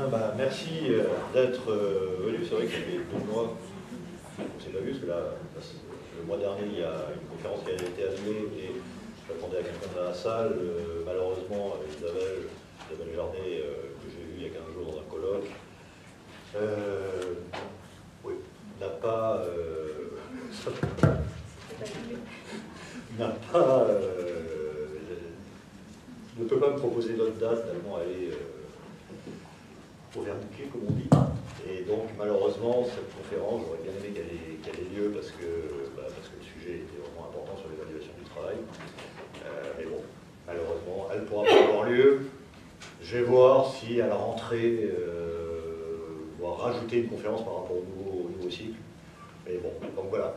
Bah, merci d'être venu. C'est vrai qu'il y avait 2 mois, on s'est pas vu, parce que là, le mois dernier, il y a une conférence qui a été annulée et j'attendais à quelqu'un dans la salle. Malheureusement, Isabelle Jardé, que j'ai vu il y a 15 jours dans un colloque, oui, n'a pas ne peut pas me proposer d'autres dates, tellement elle est overbookée, comme on dit. Et donc, malheureusement, cette conférence, j'aurais bien aimé qu'elle ait lieu parce que le sujet était vraiment important sur l'évaluation du travail. Mais bon, malheureusement, elle ne pourra pas avoir lieu. Je vais voir si à la rentrée, on va rajouter une conférence par rapport au nouveau cycle. Mais bon, donc voilà.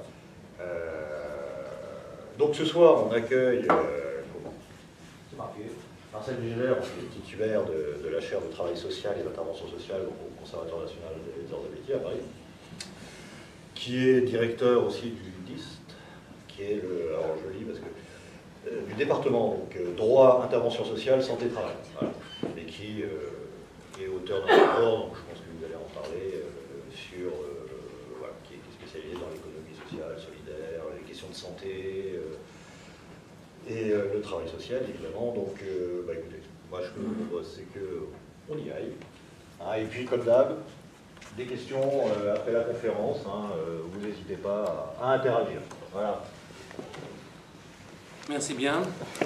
Donc ce soir, on accueille, c'est marqué, Marcel Gégère, qui est titulaire de la chaire de travail social et d'intervention sociale au Conservatoire national des arts et métiers à Paris, qui est directeur aussi du DIST, qui est le, alors je lis parce que, du département, donc droit, intervention sociale, santé, travail, voilà, et qui est auteur d'un rapport, donc je pense que vous allez en parler, voilà, qui est spécialisé dans l'économie sociale, solidaire, les questions de santé, et le travail social, évidemment. Donc, écoutez, moi, ce que je vous propose, c'est qu'on y aille. Hein, et puis, comme d'hab, des questions après la conférence, hein, vous n'hésitez pas à interagir. Voilà. Merci bien.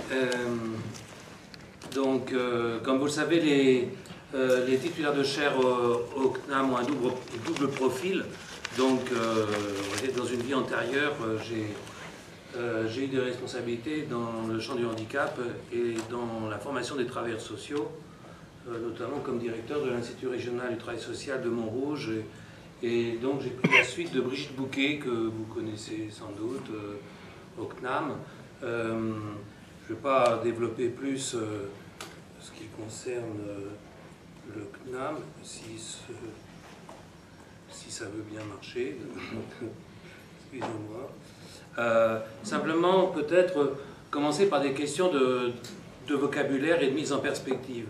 Comme vous le savez, les titulaires de chaire au CNAM ont un double profil. Donc, dans une vie antérieure, j'ai eu des responsabilités dans le champ du handicap et dans la formation des travailleurs sociaux, notamment comme directeur de l'Institut régional du travail social de Montrouge. Et donc j'ai pris la suite de Brigitte Bouquet, que vous connaissez sans doute, au CNAM. Je ne vais pas développer plus ce qui concerne le CNAM, si ça veut bien marcher. Excusez-moi. Simplement, peut-être commencer par des questions de vocabulaire et de mise en perspective.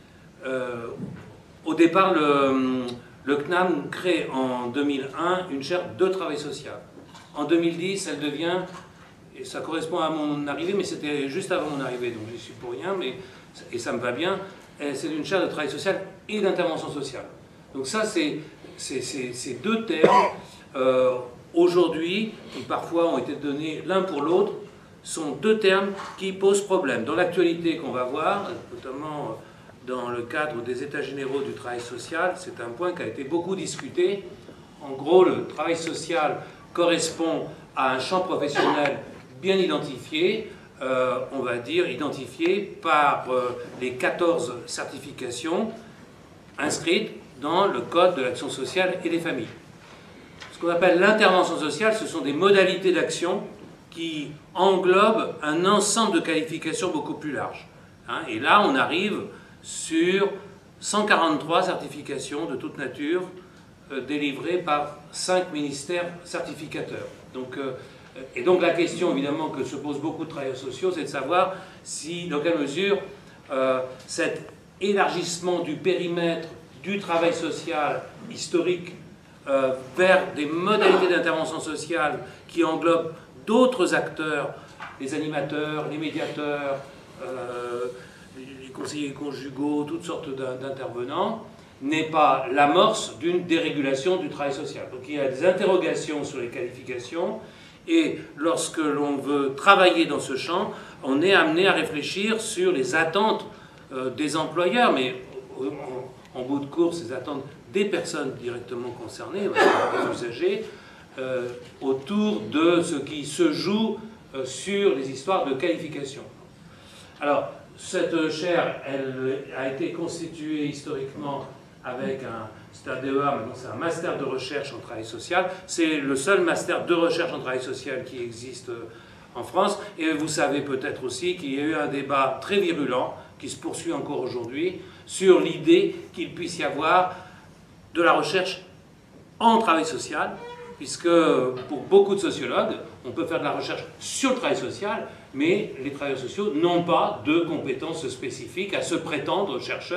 Au départ, le CNAM crée en 2001 une chaire de travail social. En 2010, elle devient, et ça correspond à mon arrivée, mais c'était juste avant mon arrivée, donc j'y suis pour rien, et ça me va bien, c'est une chaire de travail social et d'intervention sociale. Donc ça, c'est deux termes aujourd'hui, qui parfois ont été donnés l'un pour l'autre, sont deux termes qui posent problème. Dans l'actualité qu'on va voir, notamment dans le cadre des États généraux du travail social, c'est un point qui a été beaucoup discuté. En gros, le travail social correspond à un champ professionnel bien identifié, on va dire identifié par les 14 certifications inscrites dans le Code de l'action sociale et des familles. Ce qu'on appelle l'intervention sociale, ce sont des modalités d'action qui englobent un ensemble de qualifications beaucoup plus large. Et là, on arrive sur 143 certifications de toute nature délivrées par 5 ministères certificateurs. Et donc la question, évidemment, que se posent beaucoup de travailleurs sociaux, c'est de savoir dans quelle mesure cet élargissement du périmètre du travail social historique vers des modalités d'intervention sociale qui englobent d'autres acteurs, les animateurs, les médiateurs, les conseillers conjugaux, toutes sortes d'intervenants, n'est pas l'amorce d'une dérégulation du travail social. Donc il y a des interrogations sur les qualifications, et lorsque l'on veut travailler dans ce champ, on est amené à réfléchir sur les attentes des employeurs, mais en bout de course, les attentes des personnes directement concernées, des usagers, autour de ce qui se joue sur les histoires de qualification. Alors, cette chaire, elle a été constituée historiquement avec c'était un DEA, maintenant c'est un master de recherche en travail social. C'est le seul master de recherche en travail social qui existe en France. Et vous savez peut-être aussi qu'il y a eu un débat très virulent, qui se poursuit encore aujourd'hui, sur l'idée qu'il puisse y avoir de la recherche en travail social, puisque pour beaucoup de sociologues, on peut faire de la recherche sur le travail social, mais les travailleurs sociaux n'ont pas de compétences spécifiques à se prétendre chercheurs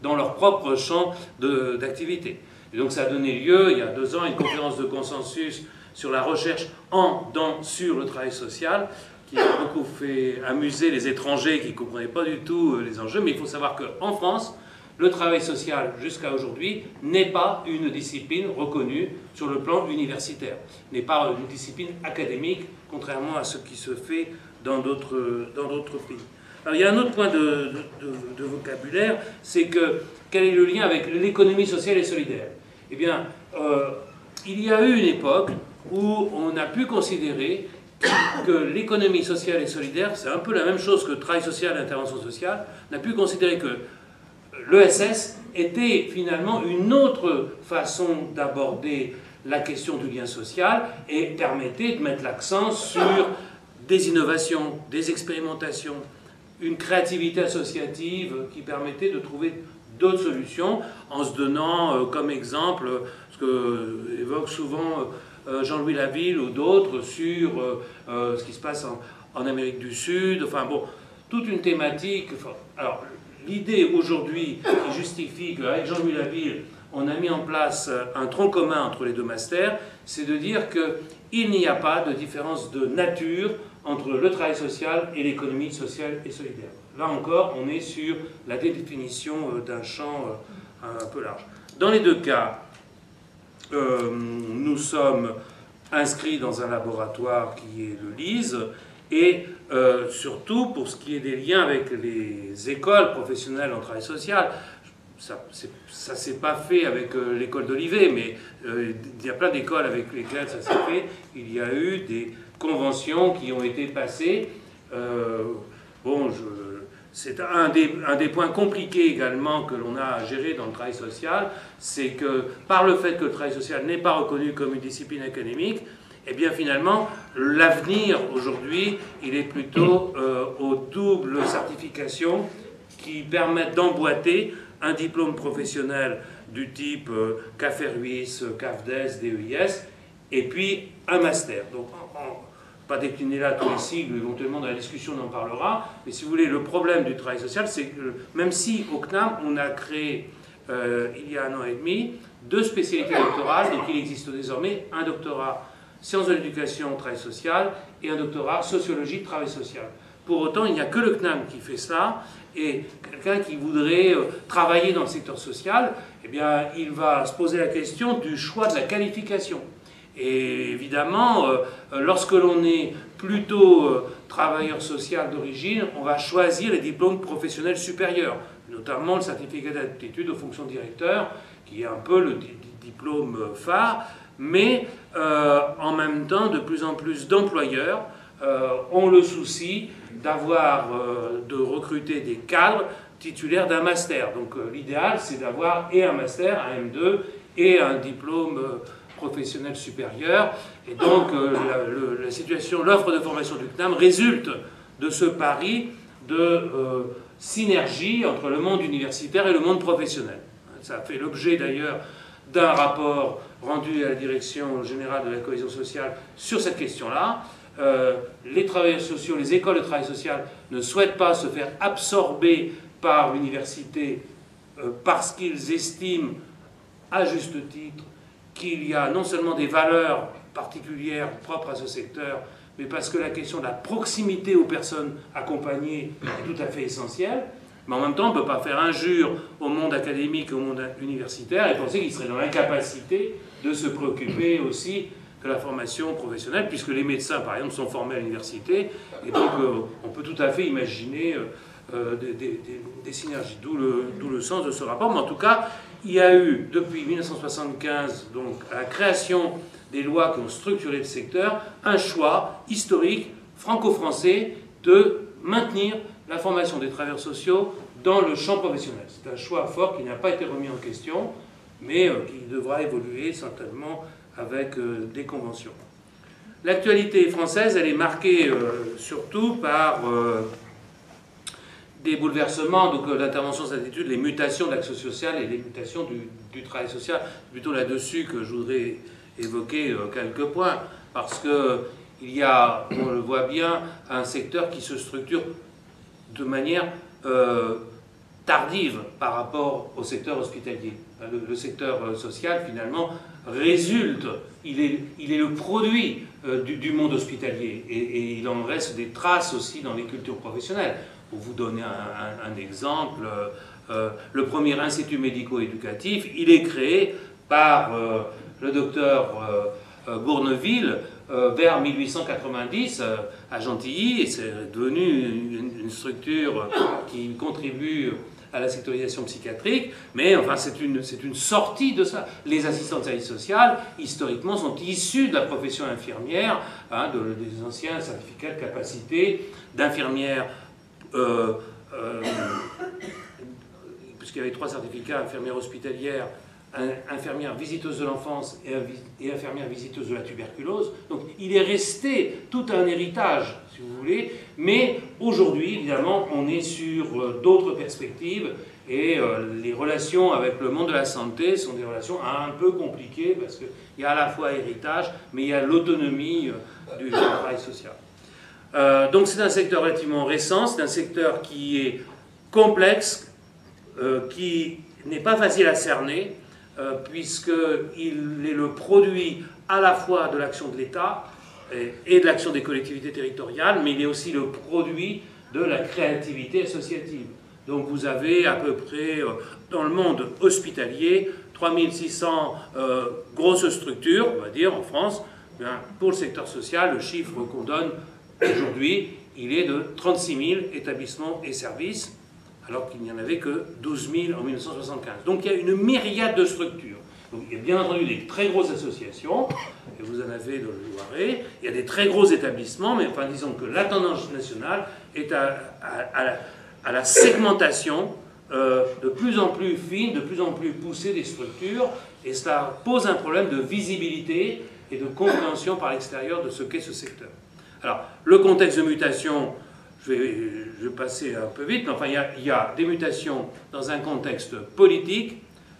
dans leur propre champ d'activité. Et donc ça a donné lieu, il y a 2 ans, à une conférence de consensus sur la recherche sur le travail social, qui a beaucoup fait amuser les étrangers qui ne comprenaient pas du tout les enjeux, mais il faut savoir qu'en France, le travail social, jusqu'à aujourd'hui, n'est pas une discipline reconnue sur le plan universitaire, n'est pas une discipline académique, contrairement à ce qui se fait dans d'autres pays. Alors, il y a un autre point de vocabulaire, c'est que quel est le lien avec l'économie sociale et solidaire? Eh bien, il y a eu une époque où on a pu considérer que l'économie sociale et solidaire, c'est un peu la même chose que le travail social et l'intervention sociale, on a pu considérer que l'ESS était finalement une autre façon d'aborder la question du lien social et permettait de mettre l'accent sur des innovations, des expérimentations, une créativité associative qui permettait de trouver d'autres solutions en se donnant comme exemple ce que évoque souvent Jean-Louis Laville ou d'autres sur ce qui se passe en Amérique du Sud, enfin bon, toute une thématique. Alors, l'idée aujourd'hui qui justifie qu'avec Jean-Louis Laville, on a mis en place un tronc commun entre les 2 masters, c'est de dire qu'il n'y a pas de différence de nature entre le travail social et l'économie sociale et solidaire. Là encore, on est sur la définition d'un champ un peu large. Dans les 2 cas, nous sommes inscrits dans un laboratoire qui est le LISE, et surtout pour ce qui est des liens avec les écoles professionnelles en travail social, ça ne s'est pas fait avec l'école d'Olivet, mais il y a plein d'écoles avec lesquelles ça s'est fait. Il y a eu des conventions qui ont été passées. C'est un des points compliqués également que l'on a à gérer dans le travail social, c'est que par le fait que le travail social n'est pas reconnu comme une discipline académique, eh bien finalement, l'avenir aujourd'hui, il est plutôt aux doubles certifications qui permettent d'emboîter un diplôme professionnel du type CAFERUIS, CAFDES, DEIS, et puis un master. Donc, pas décliner là tous les sigles, éventuellement dans la discussion on en parlera, mais si vous voulez, le problème du travail social, c'est que même si au CNAM, on a créé il y a 1 an et demi 2 spécialités doctorales, donc il existe désormais un doctorat sciences de l'éducation, travail social, et un doctorat sociologie, travail social. Pour autant, il n'y a que le CNAM qui fait cela, et quelqu'un qui voudrait travailler dans le secteur social, eh bien, il va se poser la question du choix de la qualification. Et évidemment, lorsque l'on est plutôt travailleur social d'origine, on va choisir les diplômes professionnels supérieurs, notamment le certificat d'aptitude aux fonctions de directeur, qui est un peu le diplôme phare, mais en même temps, de plus en plus d'employeurs ont le souci de recruter des cadres titulaires d'un master. Donc l'idéal, c'est d'avoir et un master, un M2, et un diplôme professionnel supérieur. Et donc la situation, l'offre de formation du CNAM résulte de ce pari de synergie entre le monde universitaire et le monde professionnel. Ça a fait l'objet d'ailleurs d'un rapport rendu à la Direction générale de la cohésion sociale sur cette question-là. Les travailleurs sociaux, les écoles de travail social ne souhaitent pas se faire absorber par l'université parce qu'ils estiment, à juste titre, qu'il y a non seulement des valeurs particulières propres à ce secteur, mais parce que la question de la proximité aux personnes accompagnées est tout à fait essentielle. Mais en même temps, on ne peut pas faire injure au monde académique et au monde universitaire et penser qu'ils seraient dans l'incapacité de se préoccuper aussi de la formation professionnelle, puisque les médecins, par exemple, sont formés à l'université, et donc on peut tout à fait imaginer des synergies, d'où le sens de ce rapport. Mais en tout cas, il y a eu, depuis 1975, donc à la création des lois qui ont structuré le secteur, un choix historique franco-français de maintenir la formation des travailleurs sociaux dans le champ professionnel. C'est un choix fort qui n'a pas été remis en question, mais qui devra évoluer certainement avec des conventions. L'actualité française, elle est marquée surtout par des bouleversements, donc l'intervention des attitudes, les mutations de l'action sociale et les mutations du travail social. C'est plutôt là-dessus que je voudrais évoquer quelques points, parce qu'il y a, on le voit bien, un secteur qui se structure de manière tardive par rapport au secteur hospitalier. Le secteur social, finalement, résulte, il est le produit du monde hospitalier, et il en reste des traces aussi dans les cultures professionnelles. Pour vous donner un exemple, le premier institut médico-éducatif, il est créé par le docteur Bourneville vers 1890 à Gentilly, et c'est devenu une structure qui contribue à la sectorisation psychiatrique, mais enfin c'est une sortie de ça. Les assistants de service social, historiquement, sont issus de la profession infirmière, des anciens certificats de capacité d'infirmière, puisqu'il y avait 3 certificats: infirmière hospitalière, infirmière visiteuse de l'enfance et infirmière visiteuse de la tuberculose. Donc il est resté tout un héritage, si vous voulez, mais aujourd'hui, évidemment, on est sur d'autres perspectives, et les relations avec le monde de la santé sont des relations un peu compliquées, parce qu'il y a à la fois héritage, mais il y a l'autonomie du travail social. Donc c'est un secteur relativement récent, c'est un secteur qui est complexe, qui n'est pas facile à cerner, puisqu'il est le produit à la fois de l'action de l'État et de l'action des collectivités territoriales, mais il est aussi le produit de la créativité associative. Donc vous avez à peu près, dans le monde hospitalier, 3600 grosses structures, on va dire, en France. Pour le secteur social, le chiffre qu'on donne aujourd'hui, il est de 36 000 établissements et services, alors qu'il n'y en avait que 12 000 en 1975. Donc il y a une myriade de structures. Donc, il y a bien entendu des très grosses associations, et vous en avez dans le Loiret, il y a des très gros établissements, mais enfin disons que la tendance nationale est à la segmentation de plus en plus fine, de plus en plus poussée des structures, et cela pose un problème de visibilité et de compréhension par l'extérieur de ce qu'est ce secteur. Alors, le contexte de mutation, je vais passer un peu vite, mais enfin, il y a des mutations dans un contexte politique,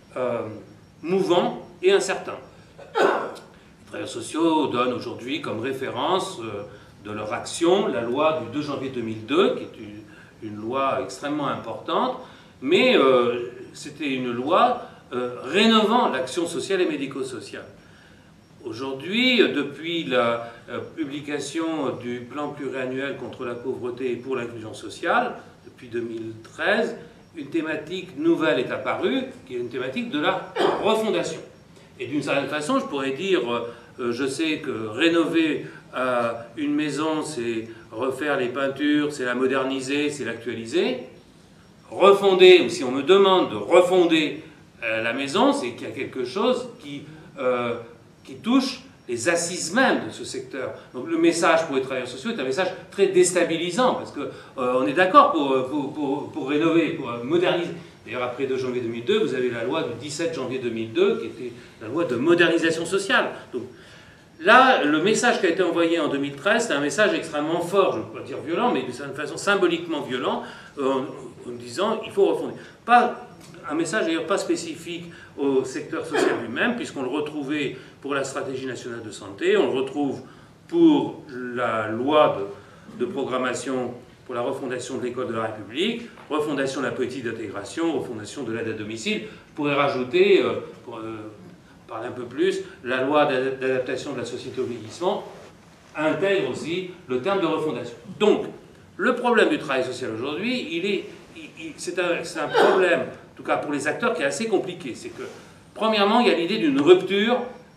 mouvant et incertain. Les travailleurs sociaux donnent aujourd'hui comme référence de leur action la loi du 2 janvier 2002, qui est une loi extrêmement importante, mais c'était une loi rénovant l'action sociale et médico-sociale. Aujourd'hui, depuis la publication du plan pluriannuel contre la pauvreté et pour l'inclusion sociale, depuis 2013, une thématique nouvelle est apparue, qui est une thématique de la refondation. Et d'une certaine façon, je pourrais dire, je sais que rénover une maison, c'est refaire les peintures, c'est la moderniser, c'est l'actualiser. Refonder, ou si on me demande de refonder la maison, c'est qu'il y a quelque chose qui touche les assises même de ce secteur. Donc le message pour les travailleurs sociaux est un message très déstabilisant, parce qu'on est d'accord pour rénover, pour moderniser. D'ailleurs, après 2 janvier 2002, vous avez la loi du 17 janvier 2002, qui était la loi de modernisation sociale. Donc là, le message qui a été envoyé en 2013, c'est un message extrêmement fort, je ne veux pas dire violent, mais d'une certaine façon symboliquement violent, en disant il faut refonder. Pas un message d'ailleurs pas spécifique au secteur social lui-même, puisqu'on le retrouvait pour la stratégie nationale de santé, on le retrouve pour la loi de programmation pour la refondation de l'école de la République, refondation de la politique d'intégration, refondation de l'aide à domicile. Je pourrais rajouter, pour parler un peu plus, la loi d'adaptation de la société au vieillissement intègre aussi le terme de refondation. Donc, le problème du travail social aujourd'hui, c'est un problème, en tout cas pour les acteurs, qui est assez compliqué. C'est que, premièrement, il y a l'idée d'une rupture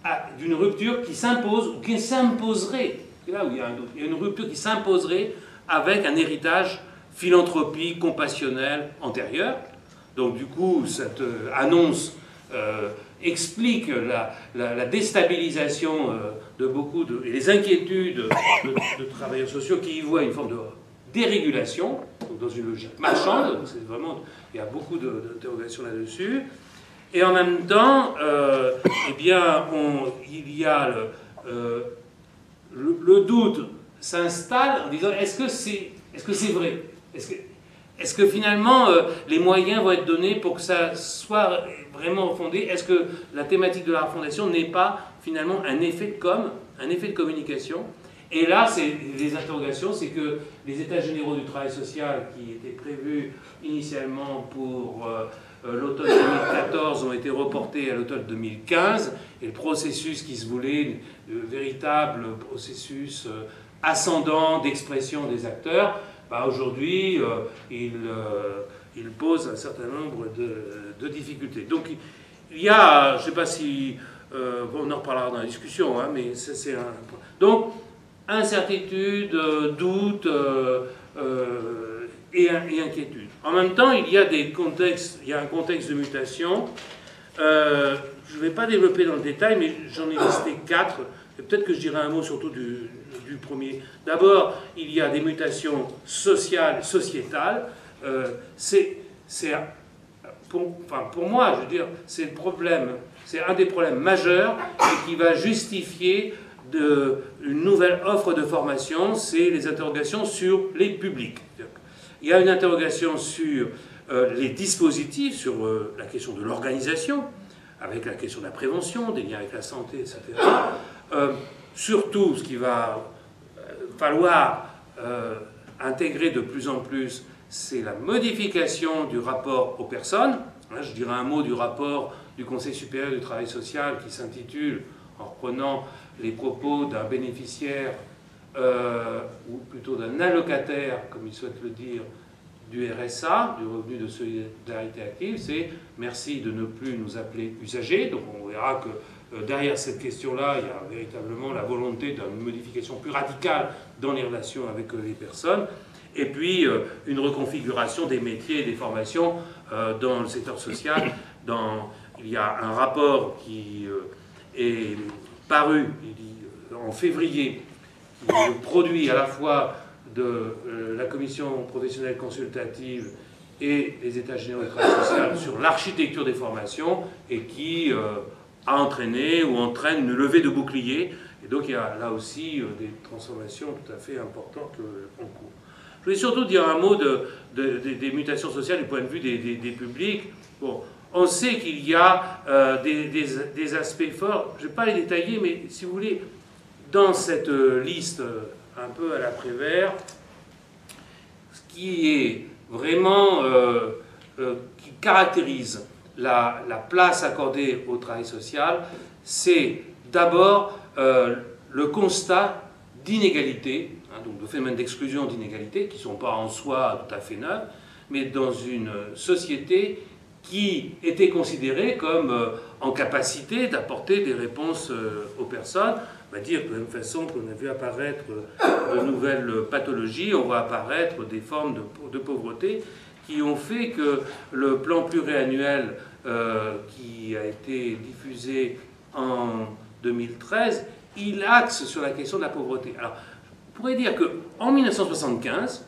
qui s'impose, ou qui s'imposerait. C'est là où il y a un doute. Il y a une rupture qui s'imposerait avec un héritage philanthropique, compassionnel, antérieur. Donc, du coup, cette annonce explique la déstabilisation de beaucoup et les inquiétudes de travailleurs sociaux qui y voient une forme de dérégulation, donc dans une logique marchande. C'est vraiment, il y a beaucoup d'interrogations là-dessus. Et en même temps, eh bien, il y a le doute s'installe en disant est-ce que c'est vrai? Est-ce que finalement les moyens vont être donnés pour que ça soit vraiment refondé? Est-ce que la thématique de la refondation n'est pas finalement un effet de com', un effet de communication? Et là, les interrogations, c'est que les États généraux du travail social qui étaient prévus initialement pour l'automne 2014 ont été reportés à l'automne 2015, et le processus qui se voulait, véritable processus ascendant d'expression des acteurs, bah aujourd'hui, il pose un certain nombre de difficultés. Donc il y a, je ne sais pas si, on en reparlera dans la discussion, hein, mais c'est un point. Donc, incertitude, doute et inquiétude. En même temps, il y a un contexte de mutation. Je ne vais pas développer dans le détail, mais j'en ai listé 4. Et peut-être que je dirai un mot surtout du premier. D'abord, il y a des mutations sociales, sociétales. Pour moi, je veux dire, c'est un des problèmes majeurs et qui va justifier une nouvelle offre de formation, c'est les interrogations sur les publics. Il y a une interrogation sur les dispositifs, sur la question de l'organisation, avec la question de la prévention, des liens avec la santé, etc. Surtout, ce qu'il va falloir intégrer de plus en plus, c'est la modification du rapport aux personnes. Là, je dirais un mot du rapport du Conseil supérieur du travail social qui s'intitule, en reprenant les propos d'un bénéficiaire, ou plutôt d'un allocataire, comme il souhaite le dire, du RSA, du revenu de solidarité active, c'est « merci de ne plus nous appeler usagers ». Donc on verra que derrière cette question-là, il y a véritablement la volonté d'une modification plus radicale dans les relations avec les personnes. Et puis une reconfiguration des métiers et des formations dans le secteur social. Il y a un rapport qui est paru en février, qui est le produit à la fois de la commission professionnelle consultative et des États généraux du travail social sur l'architecture des formations, et qui a entraîné ou entraîne une levée de boucliers. Et donc il y a là aussi des transformations tout à fait importantes en cours. Je voulais surtout dire un mot des mutations sociales du point de vue des publics. Bon, on sait qu'il y a des aspects forts, je ne vais pas les détailler, mais si vous voulez, dans cette liste un peu à la Prévert, ce qui est vraiment, qui caractérise la place accordée au travail social, c'est d'abord le constat d'inégalité, donc de phénomènes d'exclusion, d'inégalité, qui ne sont pas en soi tout à fait neufs, mais dans une société qui était considérée comme en capacité d'apporter des réponses aux personnes. On va dire de la même façon qu'on a vu apparaître de nouvelles pathologies, on voit apparaître des formes de pauvreté qui ont fait que le plan pluriannuel qui a été diffusé en 2013, il axe sur la question de la pauvreté. Alors, on pourrait dire qu'en 1975,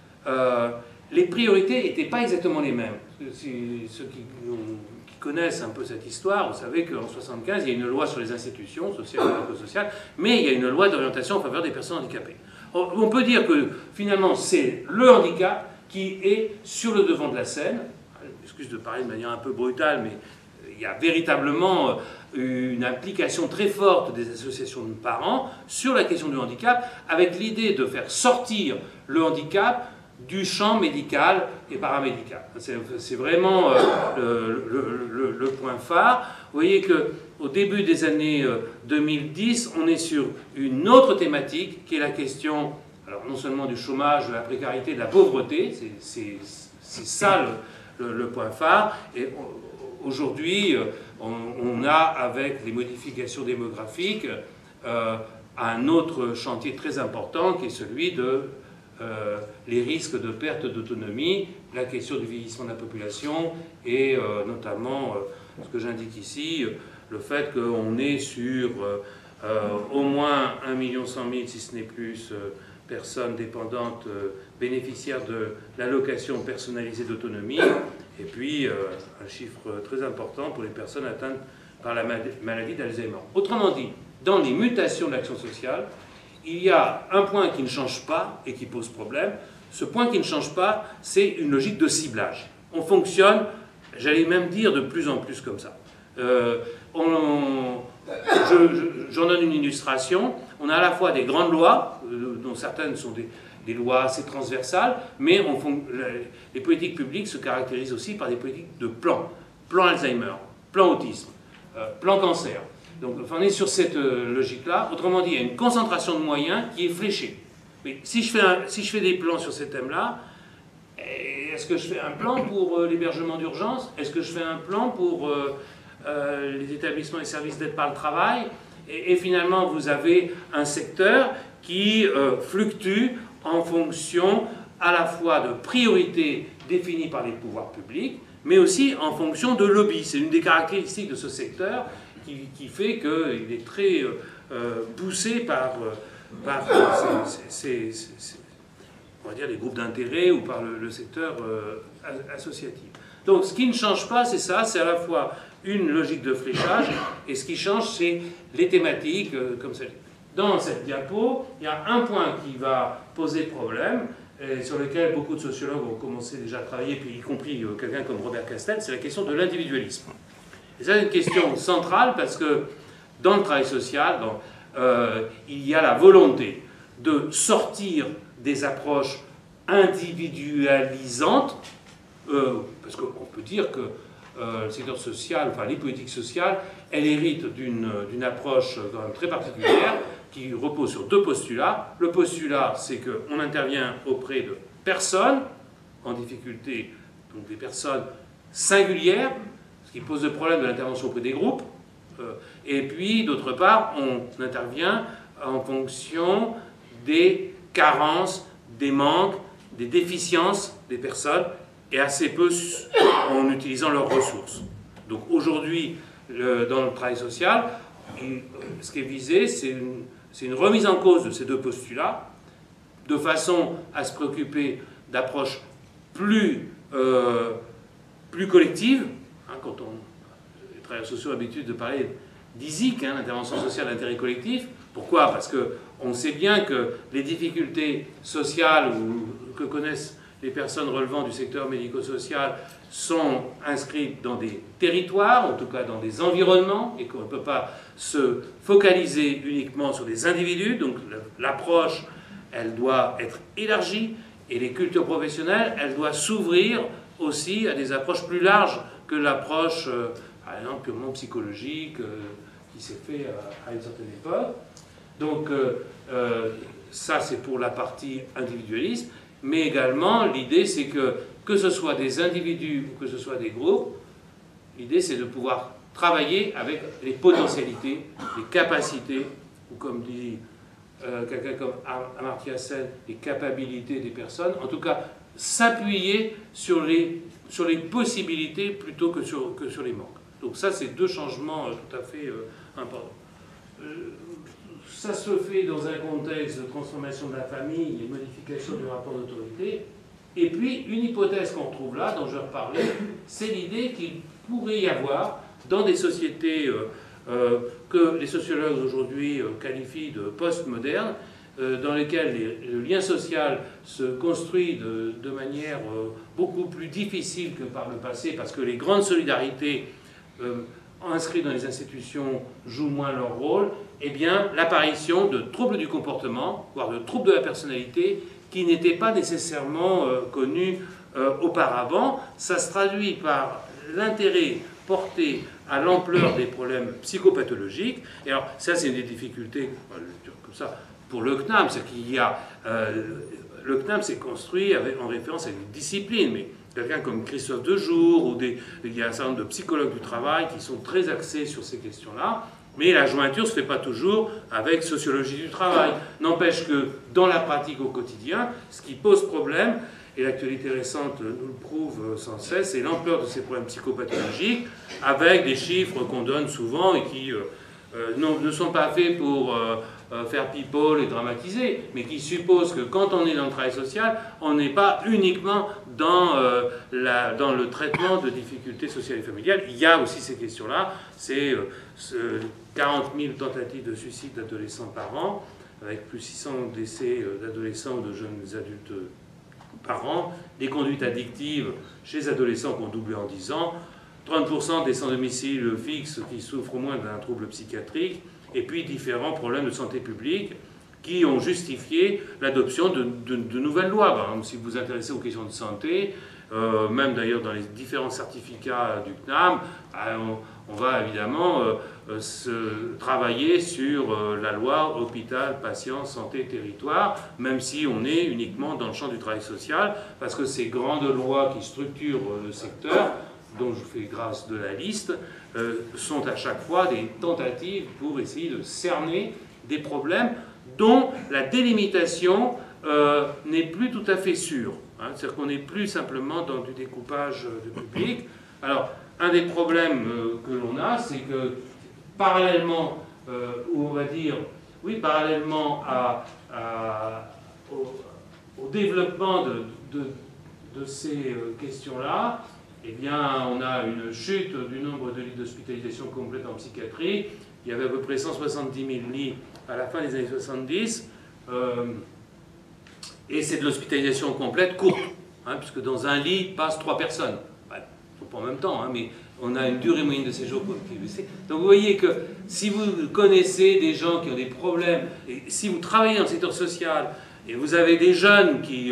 les priorités n'étaient pas exactement les mêmes. Ceux qui connaissent un peu cette histoire, vous savez qu'en 1975, il y a une loi sur les institutions sociales et médico-sociales, mais il y a une loi d'orientation en faveur des personnes handicapées. On peut dire que finalement, c'est le handicap qui est sur le devant de la scène. Excuse de parler de manière un peu brutale, mais il y a véritablement une implication très forte des associations de parents sur la question du handicap, avec l'idée de faire sortir le handicap du champ médical et paramédical. C'est vraiment le point phare. Vous voyez qu'au début des années 2010, on est sur une autre thématique qui est la question, alors non seulement du chômage, de la précarité, de la pauvreté, c'est ça le point phare. Et aujourd'hui, on a, avec les modifications démographiques, un autre chantier très important qui est celui de les risques de perte d'autonomie, la question du vieillissement de la population et notamment, ce que j'indique ici, le fait qu'on est sur au moins 1 100 000, si ce n'est plus, personnes dépendantes bénéficiaires de l'allocation personnalisée d'autonomie, et puis un chiffre très important pour les personnes atteintes par la maladie d'Alzheimer. Autrement dit, dans les mutations de l'action sociale, il y a un point qui ne change pas et qui pose problème. Ce point qui ne change pas, c'est une logique de ciblage. On fonctionne, j'allais même dire, de plus en plus comme ça. J'en donne une illustration. On a à la fois des grandes lois, dont certaines sont des lois assez transversales, mais les politiques publiques se caractérisent aussi par des politiques de plan. Plan Alzheimer, plan autisme, plan cancer. Donc on est sur cette logique-là. Autrement dit, il y a une concentration de moyens qui est fléchée. Mais si je fais des plans sur ces thèmes-là, est-ce que je fais un plan pour l'hébergement d'urgence? Est-ce que je fais un plan pour les établissements et services d'aide par le travail? Et finalement, vous avez un secteur qui fluctue en fonction à la fois de priorités définies par les pouvoirs publics, mais aussi en fonction de lobbies. C'est une des caractéristiques de ce secteur qui fait qu'il est très poussé par on va dire, les groupes d'intérêt ou par le secteur associatif. Donc ce qui ne change pas, c'est ça, c'est à la fois une logique de fléchage, et ce qui change, c'est les thématiques comme celle-ci. Dans cette diapo, il y a un point qui va poser problème, et sur lequel beaucoup de sociologues ont commencé déjà à travailler, puis y compris quelqu'un comme Robert Castel, c'est la question de l'individualisme. Et ça, c'est une question centrale, parce que dans le travail social, il y a la volonté de sortir des approches individualisantes, parce qu'on peut dire que le secteur social, enfin les politiques sociales, elles héritent d'une approche quand même très particulière qui repose sur deux postulats. Le postulat, c'est qu'on intervient auprès de personnes en difficulté, donc des personnes singulières, ce qui pose le problème de l'intervention auprès des groupes. Et puis, d'autre part, on intervient en fonction des carences, des manques, des déficiences des personnes, et assez peu en utilisant leurs ressources. Donc aujourd'hui, dans le travail social, ce qui est visé, c'est une remise en cause de ces deux postulats, de façon à se préoccuper d'approches plus collectives. Quand les travailleurs sociaux ont l'habitude de parler d'ISIC, l'intervention sociale d'intérêt collectif. Pourquoi? Parce qu'on sait bien que les difficultés sociales que connaissent les personnes relevant du secteur médico-social sont inscrites dans des territoires, en tout cas dans des environnements, et qu'on ne peut pas se focaliser uniquement sur des individus. Donc l'approche, elle doit être élargie, et les cultures professionnelles, elles doivent s'ouvrir aussi à des approches plus larges que l'approche, par exemple, purement psychologique, qui s'est fait à une certaine époque. Donc ça, c'est pour la partie individualisme. Mais également, l'idée, c'est que ce soit des individus ou que ce soit des groupes, l'idée, c'est de pouvoir travailler avec les potentialités, les capacités, ou comme dit quelqu'un comme Amartya Sen, les capacités des personnes, en tout cas, s'appuyer sur les possibilités plutôt que sur les manques. Donc ça, c'est deux changements tout à fait importants. Ça se fait dans un contexte de transformation de la famille et modification du rapport d'autorité. Et puis, une hypothèse qu'on retrouve là, dont je reparlais, c'est l'idée qu'il pourrait y avoir, dans des sociétés que les sociologues aujourd'hui qualifient de post-modernes, dans lesquelles le lien social se construit de manière beaucoup plus difficile que par le passé, parce que les grandes solidarités inscrites dans les institutions jouent moins leur rôle, eh bien, l'apparition de troubles du comportement, voire de troubles de la personnalité, qui n'étaient pas nécessairement connus auparavant. Ça se traduit par l'intérêt porté à l'ampleur des problèmes psychopathologiques. Et alors, ça, c'est une des difficultés, comme ça, pour le CNAM, c'est qu'il y a... le CNAM s'est construit en référence à une discipline, mais quelqu'un comme Christophe Dejour, ou il y a un certain nombre de psychologues du travail qui sont très axés sur ces questions-là. Mais la jointure ne se fait pas toujours avec sociologie du travail. N'empêche que dans la pratique au quotidien, ce qui pose problème, et l'actualité récente nous le prouve sans cesse, c'est l'ampleur de ces problèmes psychopathologiques, avec des chiffres qu'on donne souvent et qui ne sont pas faits pour faire people et dramatiser, mais qui supposent que quand on est dans le travail social, on n'est pas uniquement dans le traitement de difficultés sociales et familiales. Il y a aussi ces questions-là. C'est 40 000 tentatives de suicide d'adolescents par an, avec plus 600 décès d'adolescents ou de jeunes adultes par an, des conduites addictives chez les adolescents qui ont doublé en 10 ans. 30% des sans-domicile fixe qui souffrent au moins d'un trouble psychiatrique, et puis différents problèmes de santé publique qui ont justifié l'adoption de nouvelles lois. Par exemple, si vous vous intéressez aux questions de santé, même d'ailleurs dans les différents certificats du CNAM, on va évidemment travailler sur la loi hôpital, patient, santé, territoire, même si on est uniquement dans le champ du travail social, parce que ces grandes lois qui structurent le secteur, dont je fais grâce de la liste, sont à chaque fois des tentatives pour essayer de cerner des problèmes dont la délimitation n'est plus tout à fait sûre. Hein, c'est-à-dire qu'on n'est plus simplement dans du découpage du public. Alors, un des problèmes que l'on a, c'est que parallèlement, ou on va dire, oui, parallèlement au développement de ces questions-là, eh bien, on a une chute du nombre de lits d'hospitalisation complète en psychiatrie. Il y avait à peu près 170 000 lits à la fin des années 70. Et c'est de l'hospitalisation complète courte, hein, puisque dans un lit passent 3 personnes. Pas en même temps, hein, mais on a une durée moyenne de séjour qui. Donc vous voyez que si vous connaissez des gens qui ont des problèmes, et si vous travaillez dans le secteur social, et vous avez des jeunes y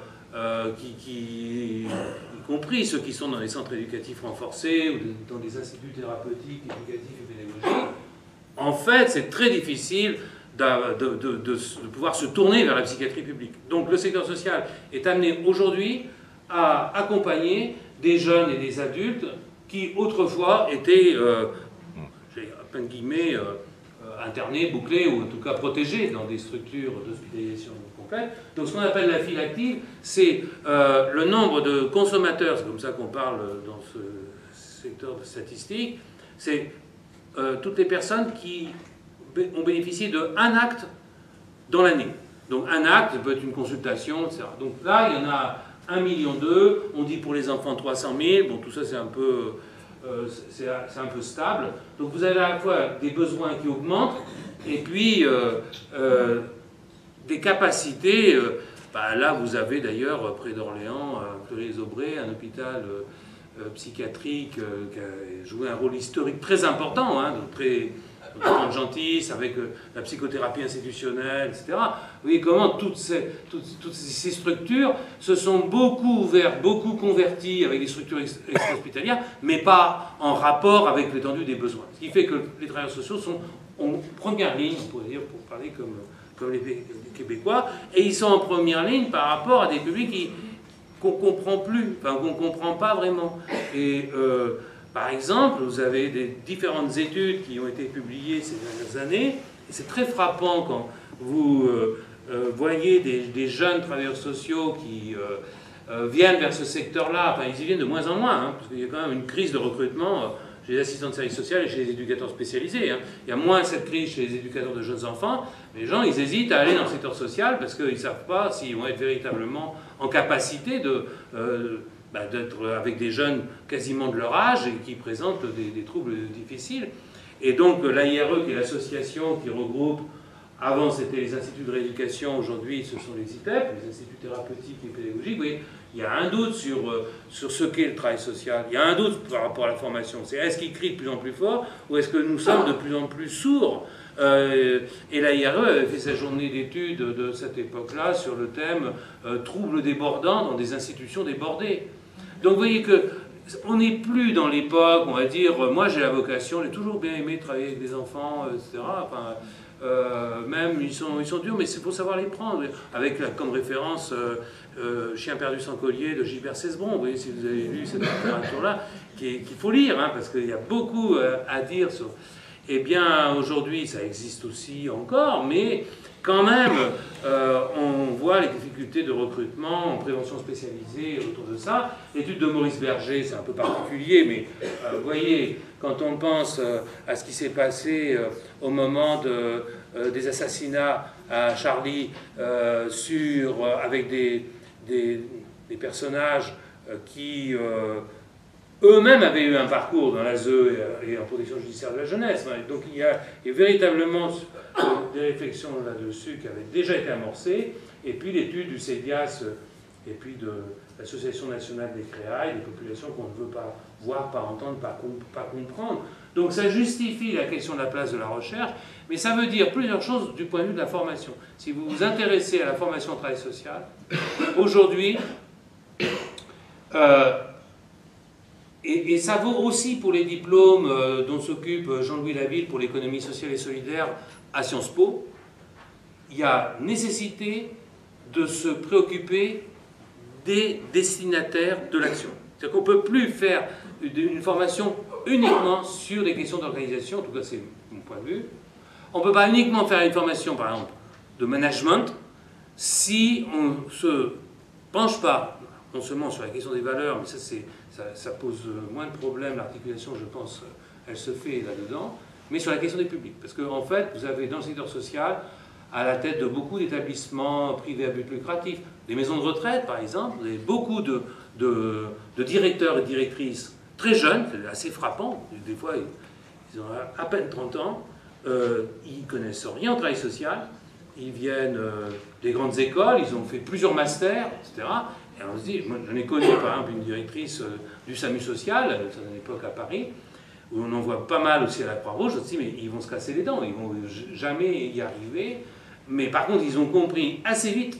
compris ceux qui sont dans les centres éducatifs renforcés ou dans des instituts thérapeutiques, éducatifs et pédagogiques, en fait, c'est très difficile de pouvoir se tourner vers la psychiatrie publique. Donc le secteur social est amené aujourd'hui à accompagner des jeunes et des adultes qui autrefois étaient, j'ai à peine guillemets, internés, bouclés ou en tout cas protégés dans des structures d'hospitalisation complète. Donc ce qu'on appelle la file active, c'est le nombre de consommateurs, c'est comme ça qu'on parle dans ce secteur de statistique, c'est toutes les personnes qui ont bénéficié d'un acte dans l'année. Donc un acte, ça peut être une consultation, etc. Donc là, il y en a 1,2 million, on dit pour les enfants 300 000, bon tout ça c'est un peu stable. Donc vous avez à la fois des besoins qui augmentent, et puis des capacités, là vous avez d'ailleurs près d'Orléans, Fleury-les-Aubrais, un hôpital psychiatrique qui a joué un rôle historique très important, hein, donc très Gentis, avec la psychothérapie institutionnelle, etc. Vous voyez comment toutes ces structures se sont beaucoup ouvertes, beaucoup converties avec des structures extra-hospitalières, mais pas en rapport avec l'étendue des besoins. Ce qui fait que les travailleurs sociaux sont en première ligne, on pourrait dire, pour parler comme les Québécois, et ils sont en première ligne par rapport à des publics qu'on ne comprend plus, enfin qu'on ne comprend pas vraiment. Et par exemple, vous avez des différentes études qui ont été publiées ces dernières années, et c'est très frappant quand vous voyez des jeunes travailleurs sociaux qui viennent vers ce secteur-là. Enfin, ils y viennent de moins en moins, hein, parce qu'il y a quand même une crise de recrutement chez les assistants de service social et chez les éducateurs spécialisés. Hein. Il y a moins cette crise chez les éducateurs de jeunes enfants. Les gens, ils hésitent à aller dans le secteur social parce qu'ils ne savent pas s'ils vont être véritablement en capacité d'être avec des jeunes quasiment de leur âge et qui présentent des troubles difficiles. Et donc l'AIRE, qui est l'association qui regroupe, avant c'était les instituts de rééducation, aujourd'hui ce sont les ITEP, les instituts thérapeutiques et pédagogiques. Vous voyez, il y a un doute sur ce qu'est le travail social, il y a un doute par rapport à la formation. C'est est-ce qu'il crie de plus en plus fort ou est-ce que nous sommes de plus en plus sourds? Et l'AIRE avait fait sa journée d'études de cette époque-là sur le thème troubles débordants dans des institutions débordées. Donc vous voyez qu'on n'est plus dans l'époque, on va dire, moi j'ai la vocation, j'ai toujours bien aimé travailler avec des enfants, etc. Enfin, même ils sont durs, mais il faut savoir les prendre. Avec comme référence Chien perdu sans collier de Gilbert Cesbron, vous voyez si vous avez lu cette littérature-là, qu'il faut lire, hein, parce qu'il y a beaucoup à dire sur... Eh bien aujourd'hui ça existe aussi encore, mais quand même, on voit les difficultés de recrutement en prévention spécialisée autour de ça. L'étude de Maurice Berger, c'est un peu particulier, mais vous voyez, quand on pense à ce qui s'est passé au moment des assassinats à Charlie, avec des personnages qui eux-mêmes avaient eu un parcours dans l'ASE et en protection judiciaire de la jeunesse. Donc il y a véritablement des réflexions là-dessus qui avaient déjà été amorcées. Et puis l'étude du CEDIAS et puis de l'Association nationale des créailles, des populations qu'on ne veut pas voir, pas entendre, pas comprendre. Donc ça justifie la question de la place de la recherche, mais ça veut dire plusieurs choses du point de vue de la formation. Si vous vous intéressez à la formation au travail social, aujourd'hui, et ça vaut aussi pour les diplômes dont s'occupe Jean-Louis Laville pour l'économie sociale et solidaire à Sciences Po, il y a nécessité de se préoccuper des destinataires de l'action. C'est-à-dire qu'on ne peut plus faire une formation uniquement sur des questions d'organisation, en tout cas c'est mon point de vue. On ne peut pas uniquement faire une formation, par exemple, de management, si on ne se penche pas, non seulement sur la question des valeurs, mais ça pose moins de problèmes, l'articulation, je pense, elle se fait là-dedans, mais sur la question des publics. Parce qu'en fait, vous avez dans le secteur social, à la tête de beaucoup d'établissements privés à but lucratif, des maisons de retraite par exemple, vous avez beaucoup de directeurs et directrices très jeunes, c'est assez frappant, des fois ils ont à peine 30 ans, ils connaissent rien au travail social, ils viennent des grandes écoles, ils ont fait plusieurs masters, etc. Et on se dit, moi j'en ai connu par exemple une directrice du SAMU social, à une époque à Paris, où on en voit pas mal aussi à la Croix-Rouge, je me dis, mais ils vont se casser les dents, ils vont jamais y arriver. Mais par contre, ils ont compris assez vite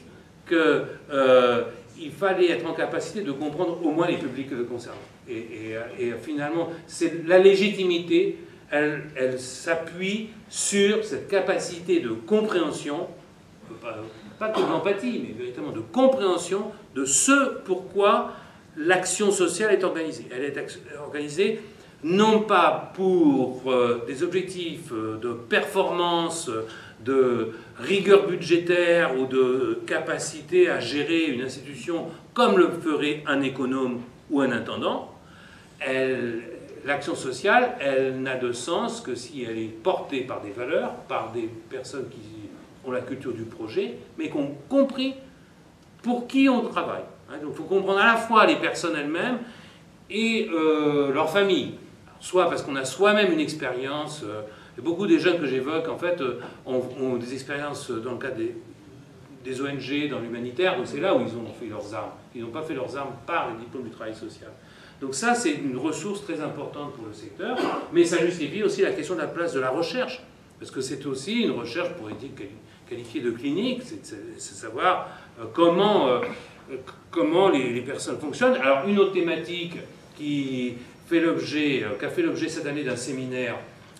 qu'il fallait être en capacité de comprendre au moins les publics concernés. Et finalement, la légitimité, elle s'appuie sur cette capacité de compréhension, pas que d'empathie, mais véritablement de compréhension de ce pourquoi l'action sociale est organisée. Elle est organisée non pas pour des objectifs de performance, de rigueur budgétaire ou de capacité à gérer une institution comme le ferait un économe ou un intendant. L'action sociale, elle n'a de sens que si elle est portée par des valeurs, par des personnes qui ont la culture du projet, mais qui ont compris pour qui on travaille. Donc il faut comprendre à la fois les personnes elles-mêmes et leur famille. Soit parce qu'on a soi-même une expérience. Beaucoup des jeunes que j'évoque, en fait, ont des expériences dans le cadre des ONG, dans l'humanitaire, donc c'est là où ils ont fait leurs armes. Ils n'ont pas fait leurs armes par le diplôme du travail social. Donc ça, c'est une ressource très importante pour le secteur, mais ça justifie aussi la question de la place de la recherche, parce que c'est aussi une recherche, pour être qualifiée de clinique, c'est savoir comment les personnes fonctionnent. Alors une autre thématique qui a fait l'objet cette année d'un séminaire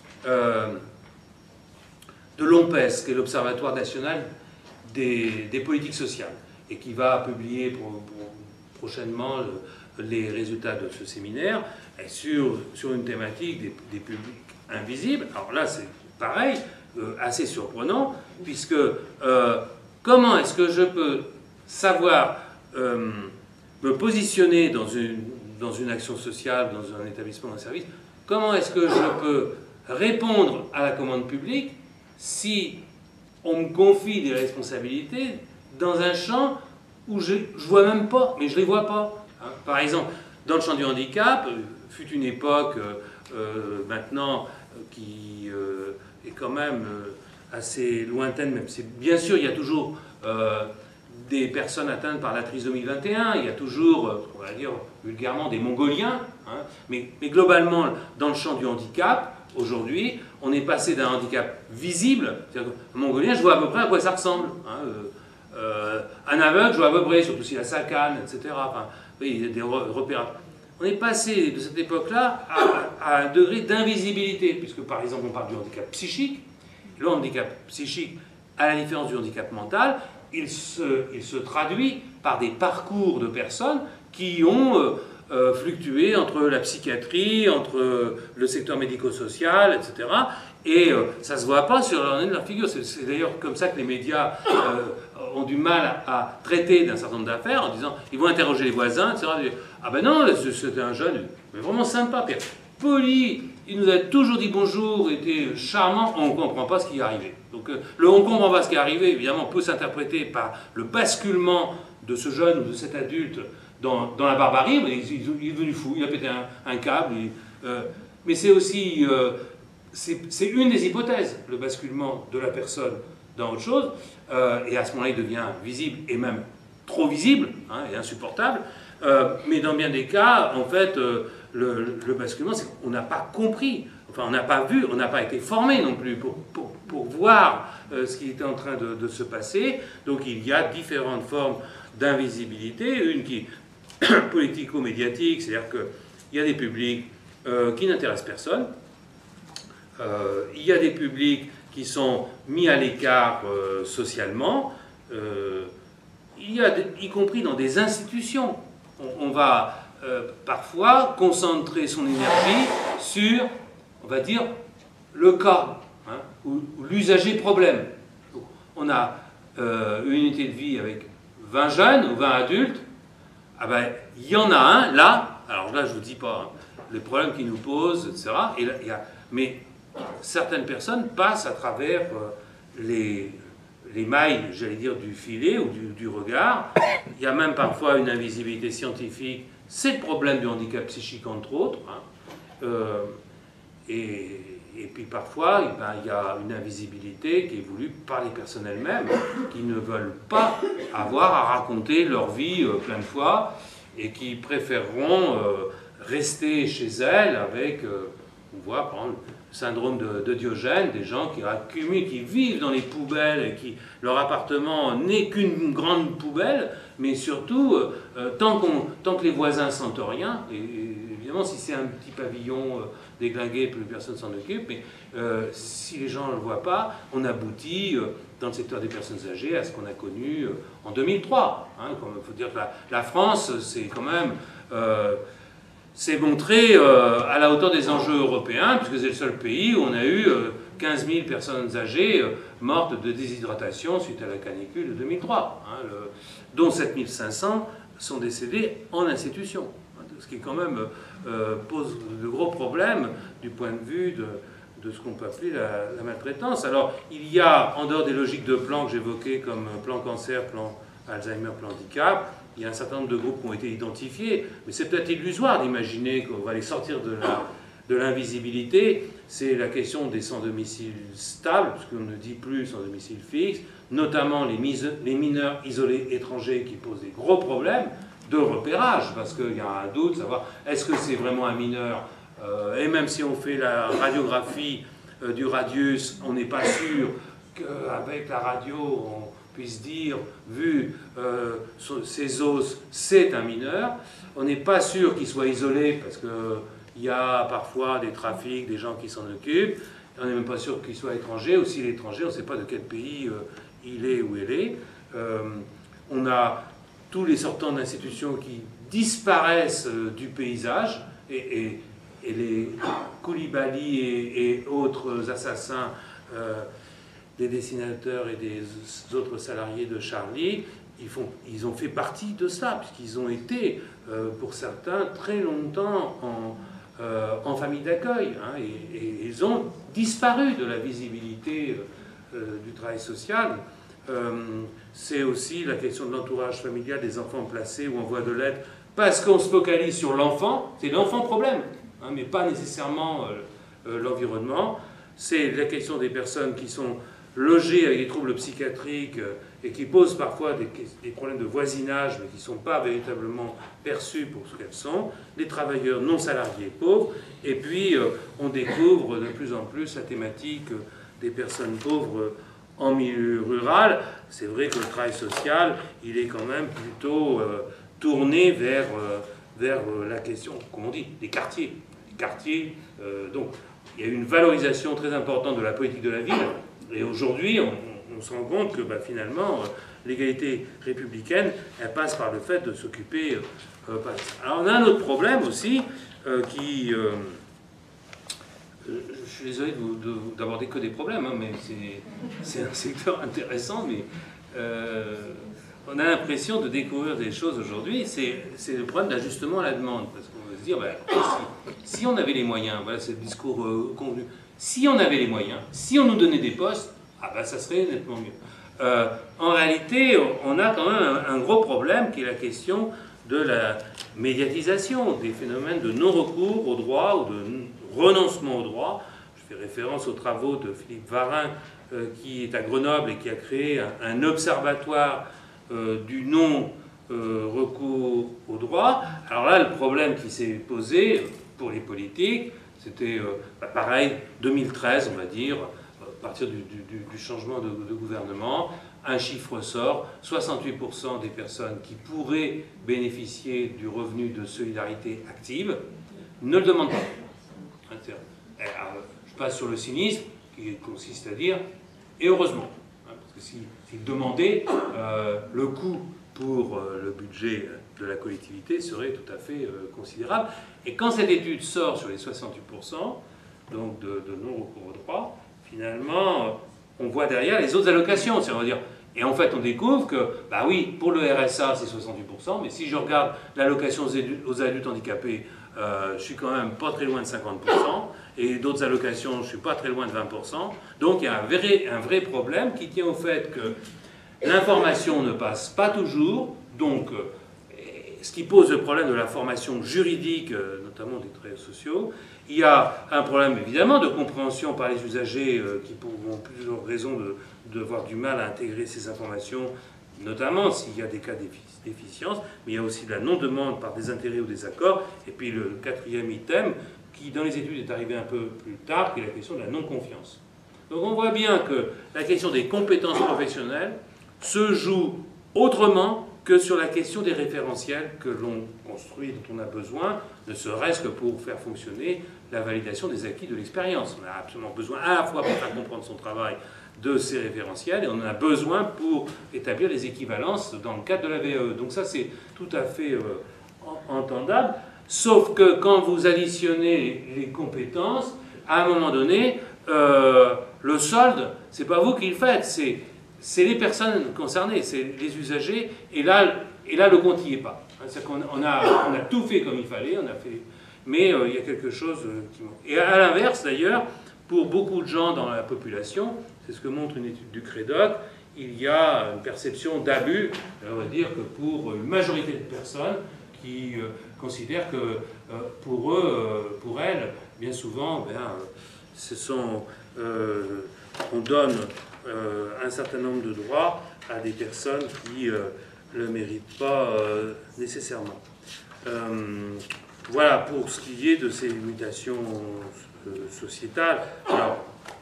de l'OMPES, qui est l'Observatoire national des politiques sociales, et qui va publier prochainement les résultats de ce séminaire sur une thématique des publics invisibles. Alors là, c'est pareil, assez surprenant, puisque comment est-ce que je peux savoir me positionner dans une action sociale, dans un établissement, un service, comment est-ce que je peux répondre à la commande publique si on me confie des responsabilités dans un champ où je ne vois même pas, mais je ne les vois pas. Hein. Par exemple, dans le champ du handicap, fut une époque maintenant qui est quand même assez lointaine, même si bien sûr il y a toujours des personnes atteintes par la trisomie 21, il y a toujours, on va dire vulgairement, des Mongoliens, hein, mais globalement, dans le champ du handicap, aujourd'hui, on est passé d'un handicap visible, c'est-à-dire un Mongolien, je vois à peu près à quoi ça ressemble. Hein, un aveugle, je vois à peu près, surtout s'il a sa canne, etc. Enfin, oui, il y a des repérages. On est passé de cette époque-là à un degré d'invisibilité, puisque par exemple on parle du handicap psychique. Le handicap psychique, à la différence du handicap mental, il se traduit par des parcours de personnes qui ont fluctué entre la psychiatrie, entre le secteur médico-social, etc. Et ça ne se voit pas sur leur figure. C'est d'ailleurs comme ça que les médias ont du mal à traiter d'un certain nombre d'affaires en disant, ils vont interroger les voisins, etc. Ah ben non, c'était un jeune, mais vraiment sympa, poli, il nous a toujours dit bonjour, était charmant, on ne comprend pas ce qui est arrivé. Donc le on ne comprend pas ce qui est arrivé, évidemment, peut s'interpréter par le basculement de ce jeune ou de cet adulte dans la barbarie. Il est devenu fou, il a pété un câble. Mais c'est aussi, c'est une des hypothèses, le basculement de la personne dans autre chose. Et à ce moment-là, il devient visible et même trop visible hein, et insupportable. Mais dans bien des cas, en fait, le basculement, c'est qu'on n'a pas compris, enfin on n'a pas vu, on n'a pas été formé non plus pour voir ce qui était en train de se passer. Donc il y a différentes formes d'invisibilité, une qui est politico-médiatique, c'est-à-dire qu'il y a des publics qui n'intéressent personne, il y a des publics qui sont mis à l'écart socialement, y compris dans des institutions. On va parfois concentrer son énergie sur, on va dire, le cas, hein, ou l'usager problème. On a une unité de vie avec 20 jeunes ou 20 adultes, ah ben, il y en a un, là, alors là je ne vous dis pas hein, les problèmes qu'il nous pose, etc. Mais certaines personnes passent à travers les mailles, j'allais dire, du filet ou du regard. Il y a même parfois une invisibilité scientifique. C'est le problème du handicap psychique, entre autres. Hein. Et puis parfois, eh ben, il y a une invisibilité qui est voulue par les personnes elles-mêmes, qui ne veulent pas avoir à raconter leur vie plein de fois, et qui préféreront rester chez elles avec, on voit par exemple, syndrome de Diogène, des gens qui accumulent, qui vivent dans les poubelles, et qui leur appartement n'est qu'une grande poubelle, mais surtout, tant que les voisins ne sentent rien, et évidemment si c'est un petit pavillon déglingué, plus personne s'en occupe, mais si les gens ne le voient pas, on aboutit, dans le secteur des personnes âgées, à ce qu'on a connu en 2003. Hein, il faut dire que la France, c'est quand même... s'est montré à la hauteur des enjeux européens, puisque c'est le seul pays où on a eu 15 000 personnes âgées mortes de déshydratation suite à la canicule de 2003, hein, dont 7 500 sont décédés en institution, hein, ce qui quand même pose de gros problèmes du point de vue de ce qu'on peut appeler la maltraitance. Alors, il y a, en dehors des logiques de plans que j'évoquais, comme plan cancer, plan Alzheimer, plan handicap, il y a un certain nombre de groupes qui ont été identifiés, mais c'est peut-être illusoire d'imaginer qu'on va les sortir de l'invisibilité. C'est la question des sans-domicile stables, puisqu'on ne dit plus sans-domicile fixe, notamment les mineurs isolés étrangers qui posent des gros problèmes de repérage, parce qu'il y a un doute, savoir est-ce que c'est vraiment un mineur, et même si on fait la radiographie du radius, on n'est pas sûr qu'avec la radio, on puisse dire, vu ses os, c'est un mineur. On n'est pas sûr qu'il soit isolé, parce qu'il y a parfois des trafics, des gens qui s'en occupent. On n'est même pas sûr qu'il soit étranger, ou s'il est étranger, on ne sait pas de quel pays il est ou elle est. On a tous les sortants d'institutions qui disparaissent du paysage, et les Koulibaly et autres assassins, des dessinateurs et des autres salariés de Charlie, ils ont fait partie de ça, puisqu'ils ont été, pour certains, très longtemps en famille d'accueil, hein, et ils ont disparu de la visibilité du travail social. C'est aussi la question de l'entourage familial des enfants placés ou en voie de l'être, parce qu'on se focalise sur l'enfant, c'est l'enfant problème, hein, mais pas nécessairement l'environnement. C'est la question des personnes qui sont logées avec des troubles psychiatriques et qui posent parfois des problèmes de voisinage, mais qui ne sont pas véritablement perçus pour ce qu'elles sont, des travailleurs non salariés pauvres, et puis on découvre de plus en plus la thématique des personnes pauvres en milieu rural. C'est vrai que le travail social, il est quand même plutôt tourné vers la question, comme on dit, des quartiers. Donc, il y a une valorisation très importante de la politique de la ville, et aujourd'hui, on se rend compte que finalement, l'égalité républicaine, elle passe par le fait de s'occuper. Alors, on a un autre problème aussi, qui... je suis désolé d'aborder que des problèmes, hein, mais c'est un secteur intéressant, mais on a l'impression de découvrir des choses aujourd'hui. C'est le problème d'ajustement à la demande, parce qu'on va se dire, si on avait les moyens, voilà, c'est le discours convenu, si on avait les moyens, si on nous donnait des postes, ça serait nettement mieux. En réalité, on a quand même un gros problème qui est la question de la médiatisation des phénomènes de non-recours au droit ou de renoncement au droit. Je fais référence aux travaux de Philippe Varin, qui est à Grenoble et qui a créé un observatoire du non-recours au droit. Alors là, le problème qui s'est posé pour les politiques, c'était pareil, 2013, on va dire, à partir du changement de gouvernement, un chiffre sort, 68% des personnes qui pourraient bénéficier du revenu de solidarité active ne le demandent pas. Alors, je passe sur le cynisme, qui consiste à dire, et heureusement, parce que s'ils demandaient, le coût pour le budget de la collectivité serait tout à fait considérable. Et quand cette étude sort sur les 68%, donc de non-recours au droit, finalement, on voit derrière les autres allocations. C'est-à-dire, et en fait, on découvre que, bah oui, pour le RSA, c'est 68%, mais si je regarde l'allocation aux adultes handicapés, je suis quand même pas très loin de 50%, et d'autres allocations, je suis pas très loin de 20%. Donc il y a un vrai problème qui tient au fait que l'information ne passe pas toujours, donc ce qui pose le problème de la formation juridique, notamment des travailleurs sociaux. Il y a un problème évidemment de compréhension par les usagers qui ont plusieurs raisons de avoir du mal à intégrer ces informations, notamment s'il y a des cas déficience, mais il y a aussi de la non-demande par des intérêts ou des accords. Et puis le quatrième item, qui dans les études est arrivé un peu plus tard, qui est la question de la non-confiance. Donc on voit bien que la question des compétences professionnelles se joue autrement que sur la question des référentiels que l'on construit, dont on a besoin, ne serait-ce que pour faire fonctionner la validation des acquis de l'expérience. On a absolument besoin à la fois pour faire comprendre son travail de ces référentiels, et on en a besoin pour établir les équivalences dans le cadre de la VAE. Donc ça, c'est tout à fait entendable, sauf que quand vous additionnez les compétences, à un moment donné, le solde, c'est pas vous qui le faites, c'est les personnes concernées, c'est les usagers, et là le compte n'y est pas. On a tout fait comme il fallait, mais il y a quelque chose qui manque. Et à l'inverse, d'ailleurs, pour beaucoup de gens dans la population, c'est ce que montre une étude du CREDOC, il y a une perception d'abus, on va dire que pour une majorité de personnes qui considèrent que pour eux, pour elles, bien souvent, on donne un certain nombre de droits à des personnes qui ne le méritent pas nécessairement. Voilà pour ce qui est de ces mutations sociétales. Alors,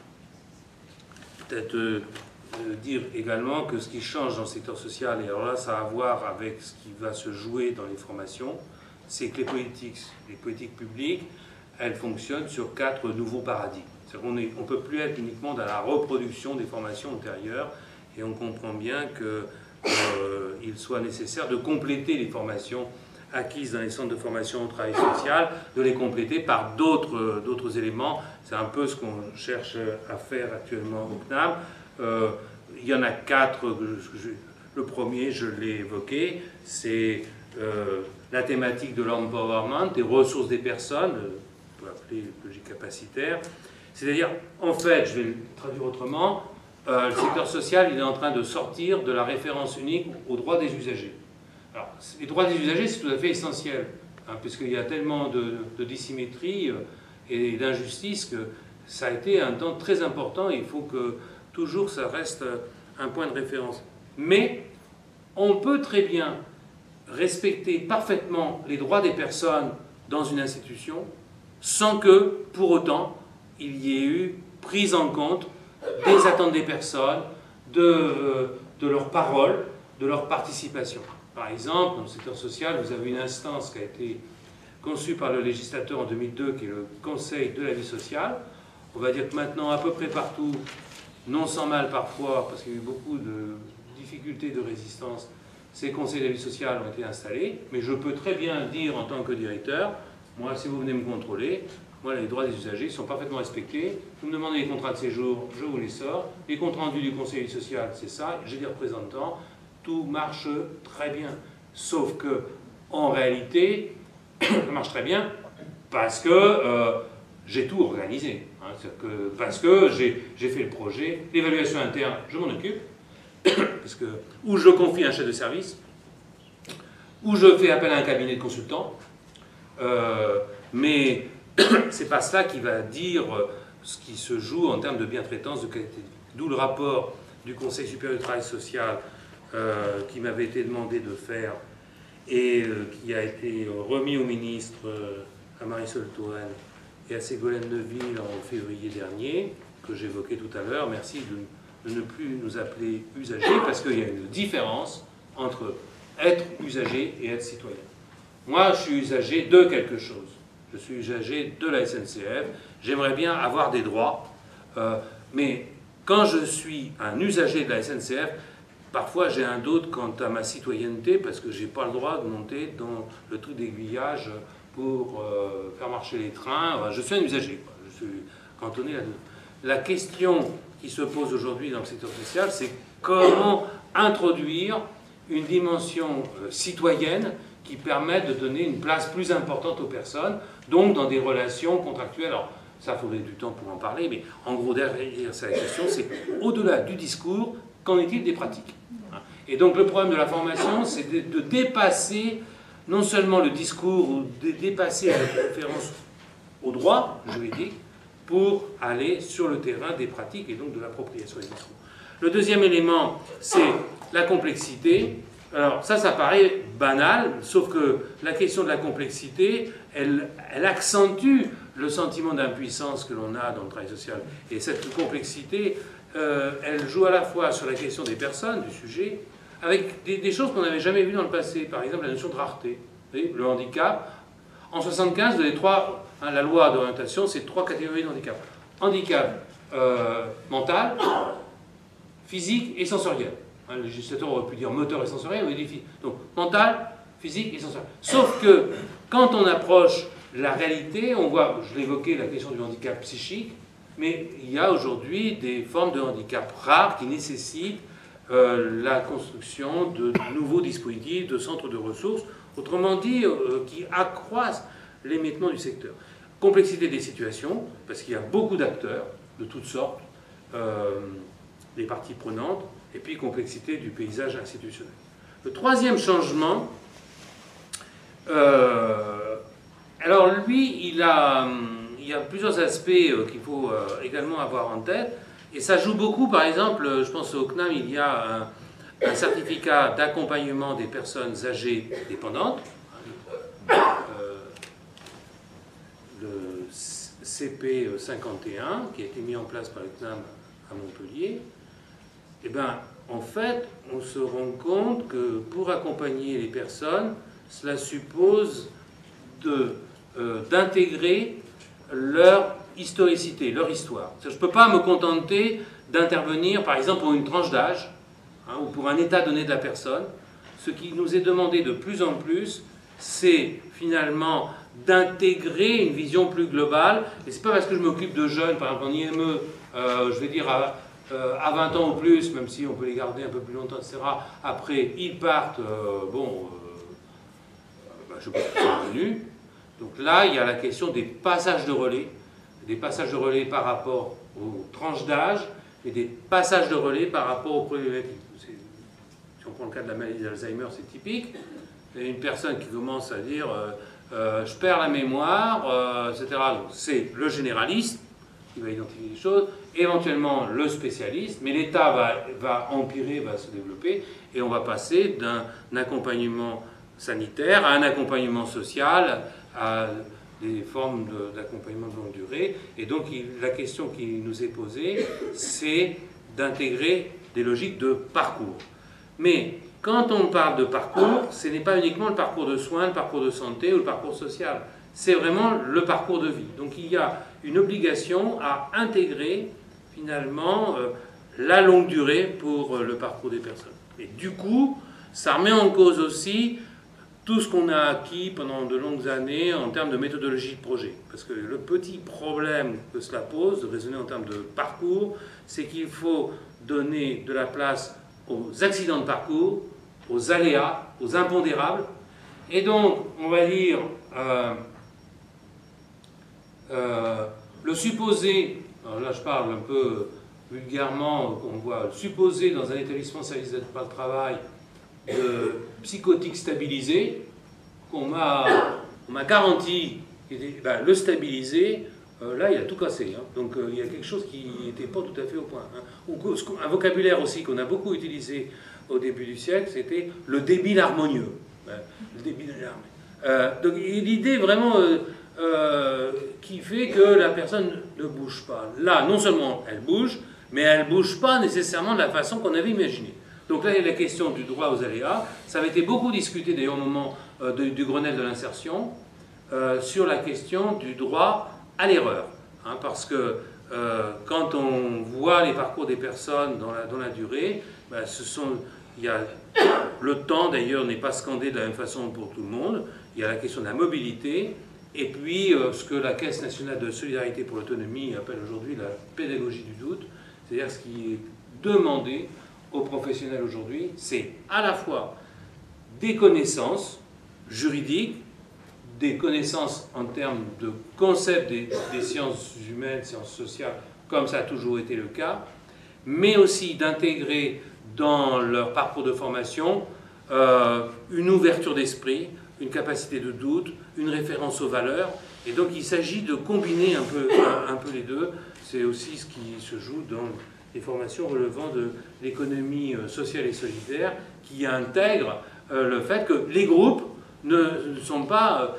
peut-être dire également que ce qui change dans le secteur social, et alors là ça a à voir avec ce qui va se jouer dans les formations, c'est que les politiques publiques, elles fonctionnent sur 4 nouveaux paradigmes. On ne peut plus être uniquement dans la reproduction des formations antérieures, et on comprend bien qu'il soit nécessaire de compléter les formations acquises dans les centres de formation au travail social, de les compléter par d'autres éléments. C'est un peu ce qu'on cherche à faire actuellement au CNAM. Il y en a 4. Le premier, je l'ai évoqué, c'est la thématique de l'empowerment, des ressources des personnes, on peut appeler logique capacitaire. C'est-à-dire, en fait, je vais le traduire autrement, le secteur social, il est en train de sortir de la référence unique aux droits des usagers. Alors, les droits des usagers, c'est tout à fait essentiel, puisqu'il y a tellement de dissymétrie et d'injustice que ça a été un temps très important, et il faut que toujours ça reste un point de référence. Mais on peut très bien respecter parfaitement les droits des personnes dans une institution sans que, pour autant, il y ait eu prise en compte des attentes des personnes, de leurs paroles, de leur participation. Par exemple, dans le secteur social, vous avez une instance qui a été conçue par le législateur en 2002, qui est le Conseil de la vie sociale. On va dire que maintenant, à peu près partout, non sans mal parfois, parce qu'il y a eu beaucoup de difficultés de résistance, ces conseils de la vie sociale ont été installés, mais je peux très bien dire en tant que directeur, moi, si vous venez me contrôler, moi, les droits des usagers sont parfaitement respectés. Vous me demandez les contrats de séjour, je vous les sors. Les comptes rendus du conseil social, c'est ça. J'ai des représentants. Tout marche très bien. Sauf que, en réalité, ça marche très bien parce que j'ai tout organisé. Parce que j'ai fait le projet. L'évaluation interne, je m'en occupe. Parce que, ou je confie à un chef de service, ou je fais appel à un cabinet de consultants. Mais c'est pas cela qui va dire ce qui se joue en termes de bientraitance, de qualité de vie. D'où le rapport du Conseil supérieur du travail social qui m'avait été demandé de faire et qui a été remis au ministre, à Marisol Touraine et à Ségolène Neuville en février dernier, que j'évoquais tout à l'heure. Merci de ne plus nous appeler usagers, parce qu'il y a une différence entre être usager et être citoyen. Moi, je suis usager de quelque chose. Je suis usager de la SNCF. J'aimerais bien avoir des droits, mais quand je suis un usager de la SNCF, parfois j'ai un doute quant à ma citoyenneté, parce que je n'ai pas le droit de monter dans le truc d'aiguillage pour faire marcher les trains. Enfin, je suis un usager, quoi. Je suis cantonné là-dedans. La question qui se pose aujourd'hui dans le secteur social, c'est comment introduire une dimension citoyenne qui permette de donner une place plus importante aux personnes, donc dans des relations contractuelles. Alors, ça, il faudrait du temps pour en parler, mais en gros, derrière cette question, c'est au-delà du discours, qu'en est-il des pratiques? Et donc, le problème de la formation, c'est de dépasser non seulement le discours, ou de dépasser la référence au droit juridique, pour aller sur le terrain des pratiques et donc de l'appropriation des discours. Le deuxième élément, c'est la complexité. Alors ça paraît banal, sauf que la question de la complexité, elle accentue le sentiment d'impuissance que l'on a dans le travail social. Et cette complexité, elle joue à la fois sur la question des personnes, du sujet, avec des choses qu'on n'avait jamais vues dans le passé. Par exemple, la notion de rareté. Vous voyez, le handicap. En 1975, la loi d'orientation, c'est 3 catégories de handicap. Handicap mental, physique et sensoriel. Le législateur aurait pu dire moteur et sensoriel, mais donc mental, physique et sensoriel. Sauf que quand on approche la réalité, on voit, je l'évoquais, la question du handicap psychique, mais il y a aujourd'hui des formes de handicap rares qui nécessitent la construction de nouveaux dispositifs, de centres de ressources, autrement dit, qui accroissent l'émiettement du secteur. Complexité des situations, parce qu'il y a beaucoup d'acteurs de toutes sortes, des parties prenantes, et puis complexité du paysage institutionnel. Le troisième changement, alors lui, il y a plusieurs aspects qu'il faut également avoir en tête, et ça joue beaucoup, par exemple, je pense au CNAM, il y a un certificat d'accompagnement des personnes âgées dépendantes, le CP51, qui a été mis en place par le CNAM à Montpellier. Eh bien, en fait, on se rend compte que pour accompagner les personnes, cela suppose d'intégrer leur historicité, leur histoire. Je ne peux pas me contenter d'intervenir, par exemple, pour une tranche d'âge, ou pour un état donné de la personne. Ce qui nous est demandé de plus en plus, c'est finalement d'intégrer une vision plus globale. Et ce n'est pas parce que je m'occupe de jeunes, par exemple en IME, je vais dire à 20 ans ou plus, même si on peut les garder un peu plus longtemps, etc. Après, ils partent, je pense qu'ils sont venus. Donc là, il y a la question des passages de relais par rapport aux tranches d'âge et des passages de relais par rapport aux problématiques. Si on prend le cas de la maladie d'Alzheimer, c'est typique. Il y a une personne qui commence à dire je perds la mémoire, etc. Donc c'est le généraliste qui va identifier les choses, éventuellement le spécialiste, mais l'état va empirer, va se développer, et on va passer d'un accompagnement sanitaire à un accompagnement social, à des formes d'accompagnement de longue durée. Et donc la question qui nous est posée, c'est d'intégrer des logiques de parcours. Mais quand on parle de parcours, ce n'est pas uniquement le parcours de soins, le parcours de santé ou le parcours social. C'est vraiment le parcours de vie. Donc il y a une obligation à intégrer finalement la longue durée pour le parcours des personnes. Et du coup, ça remet en cause aussi tout ce qu'on a acquis pendant de longues années en termes de méthodologie de projet. Parce que le petit problème que cela pose, de raisonner en termes de parcours, c'est qu'il faut donner de la place aux accidents de parcours, aux aléas, aux impondérables. Et donc, on va dire, le supposé, alors là je parle un peu vulgairement, on voit supposé dans un établissement service d'aide par le travail de psychotique stabilisé, on m'a garanti le stabiliser, là il a tout cassé. Hein. Donc il y a quelque chose qui n'était pas tout à fait au point. Hein. Un vocabulaire aussi qu'on a beaucoup utilisé au début du siècle, c'était le débile harmonieux. Le débile harmonieux. Donc l'idée vraiment qui fait que la personne ne bouge pas. Là, non seulement elle bouge, mais elle ne bouge pas nécessairement de la façon qu'on avait imaginé. Donc là, il y a la question du droit aux aléas. Ça avait été beaucoup discuté d'ailleurs au moment du Grenelle de l'insertion, sur la question du droit à l'erreur. Hein, parce que quand on voit les parcours des personnes dans la durée, ben, il y a, le temps d'ailleurs n'est pas scandé de la même façon pour tout le monde. Il y a la question de la mobilité, et puis ce que la Caisse nationale de solidarité pour l'autonomie appelle aujourd'hui la pédagogie du doute, c'est-à-dire ce qui est demandé aux professionnels aujourd'hui, c'est à la fois des connaissances juridiques, des connaissances en termes de concept des sciences humaines, sciences sociales, comme ça a toujours été le cas, mais aussi d'intégrer dans leur parcours de formation une ouverture d'esprit, une capacité de doute, une référence aux valeurs. Et donc il s'agit de combiner un peu les deux. C'est aussi ce qui se joue dans les formations relevant de l'économie sociale et solidaire, qui intègrent le fait que les groupes n'ont pas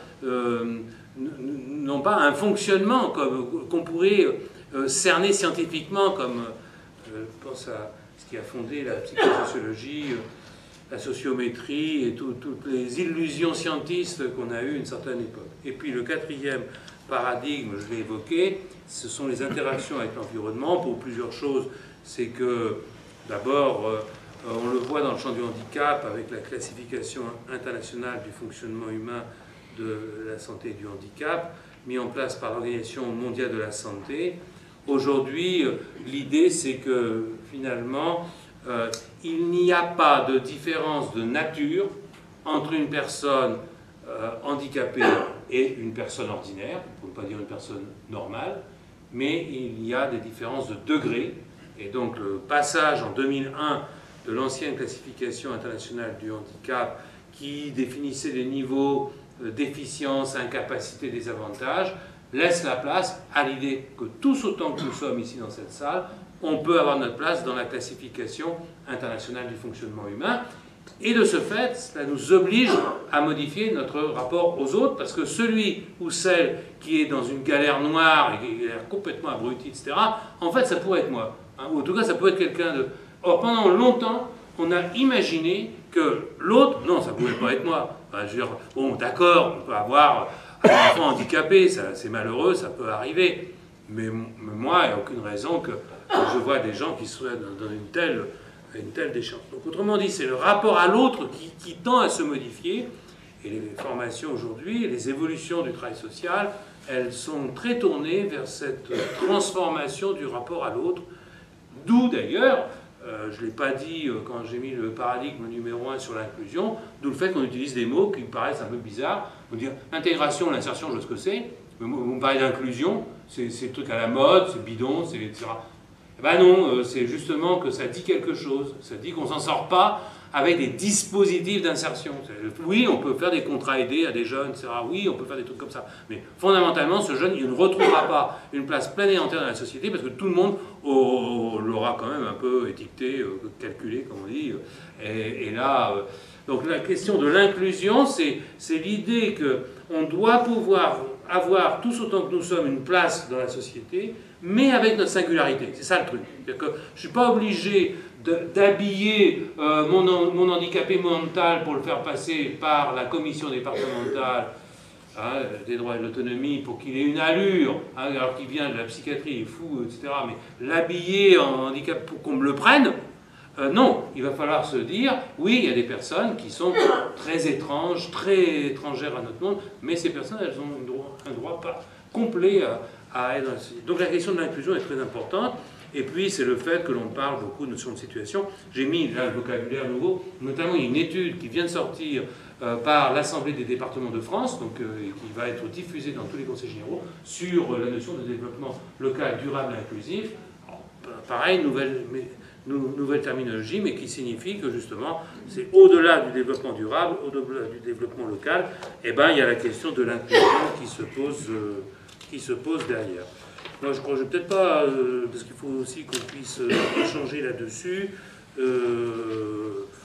un fonctionnement qu'on pourrait cerner scientifiquement, comme je pense à ce qui a fondé la psychosociologie, la sociométrie et toutes les illusions scientistes qu'on a eues à une certaine époque. Et puis le quatrième paradigme, je l'ai évoqué, ce sont les interactions avec l'environnement pour plusieurs choses. C'est que d'abord, on le voit dans le champ du handicap avec la classification internationale du fonctionnement humain de la santé et du handicap, mis en place par l'Organisation mondiale de la santé. Aujourd'hui, l'idée c'est que finalement, il n'y a pas de différence de nature entre une personne handicapée et une personne ordinaire, pour ne pas dire une personne normale, mais il y a des différences de degré. Et donc le passage en 2001 de l'ancienne classification internationale du handicap qui définissait les niveaux d'efficience, incapacité, désavantage, laisse la place à l'idée que tous autant que nous sommes ici dans cette salle, on peut avoir notre place dans la classification internationale du fonctionnement humain. Et de ce fait, cela nous oblige à modifier notre rapport aux autres, parce que celui ou celle qui est dans une galère noire et qui est complètement abruti, etc., en fait, ça pourrait être moi. Hein, ou en tout cas, ça peut être quelqu'un de... Or, pendant longtemps, on a imaginé que l'autre... Non, ça ne pouvait pas être moi. Enfin, je veux dire, bon, d'accord, on peut avoir un enfant handicapé, c'est malheureux, ça peut arriver. Mais moi, il n'y a aucune raison que je vois des gens qui soient dans une telle déchéance. Donc, autrement dit, c'est le rapport à l'autre qui tend à se modifier. Et les formations aujourd'hui, les évolutions du travail social, elles sont très tournées vers cette transformation du rapport à l'autre. D'où d'ailleurs, je ne l'ai pas dit quand j'ai mis le paradigme numéro 1 sur l'inclusion, d'où le fait qu'on utilise des mots qui me paraissent un peu bizarres. On dit intégration, l'insertion, je vois ce que c'est. Mais vous me parlez d'inclusion, c'est le truc à la mode, c'est bidon, c'est etc. Eh ben non, c'est justement que ça dit quelque chose. Ça dit qu'on ne s'en sort pas avec des dispositifs d'insertion. Oui, on peut faire des contrats aidés à des jeunes, etc. Oui, on peut faire des trucs comme ça. Mais fondamentalement, ce jeune, il ne retrouvera pas une place pleine et entière dans la société parce que tout le monde l'aura quand même un peu étiqueté, calculé, comme on dit. Et là, donc la question de l'inclusion, c'est l'idée qu'on doit pouvoir avoir, tous autant que nous sommes, une place dans la société, mais avec notre singularité. C'est ça le truc. C'est-à-dire que je ne suis pas obligé d'habiller mon handicapé mental pour le faire passer par la commission départementale des droits et de l'autonomie pour qu'il ait une allure, alors qu'il vient de la psychiatrie, il est fou, etc. Mais l'habiller en handicap pour qu'on me le prenne, non, il va falloir se dire, oui, il y a des personnes qui sont très étranges, très étrangères à notre monde, mais ces personnes, elles ont un droit pas complet à être dans la société. Donc la question de l'inclusion est très importante. Et puis, c'est le fait que l'on parle beaucoup de notions de situation. J'ai mis là le vocabulaire nouveau, notamment il y a une étude qui vient de sortir par l'Assemblée des départements de France, donc qui va être diffusée dans tous les conseils généraux, sur la notion de développement local, durable et inclusif. Alors, pareil, nouvelle terminologie, mais qui signifie que justement, c'est au-delà du développement durable, au-delà du développement local, eh ben, il y a la question de l'inclusion qui se pose derrière. Moi, je crois que je ne vais peut-être pas, parce qu'il faut aussi qu'on puisse échanger là-dessus.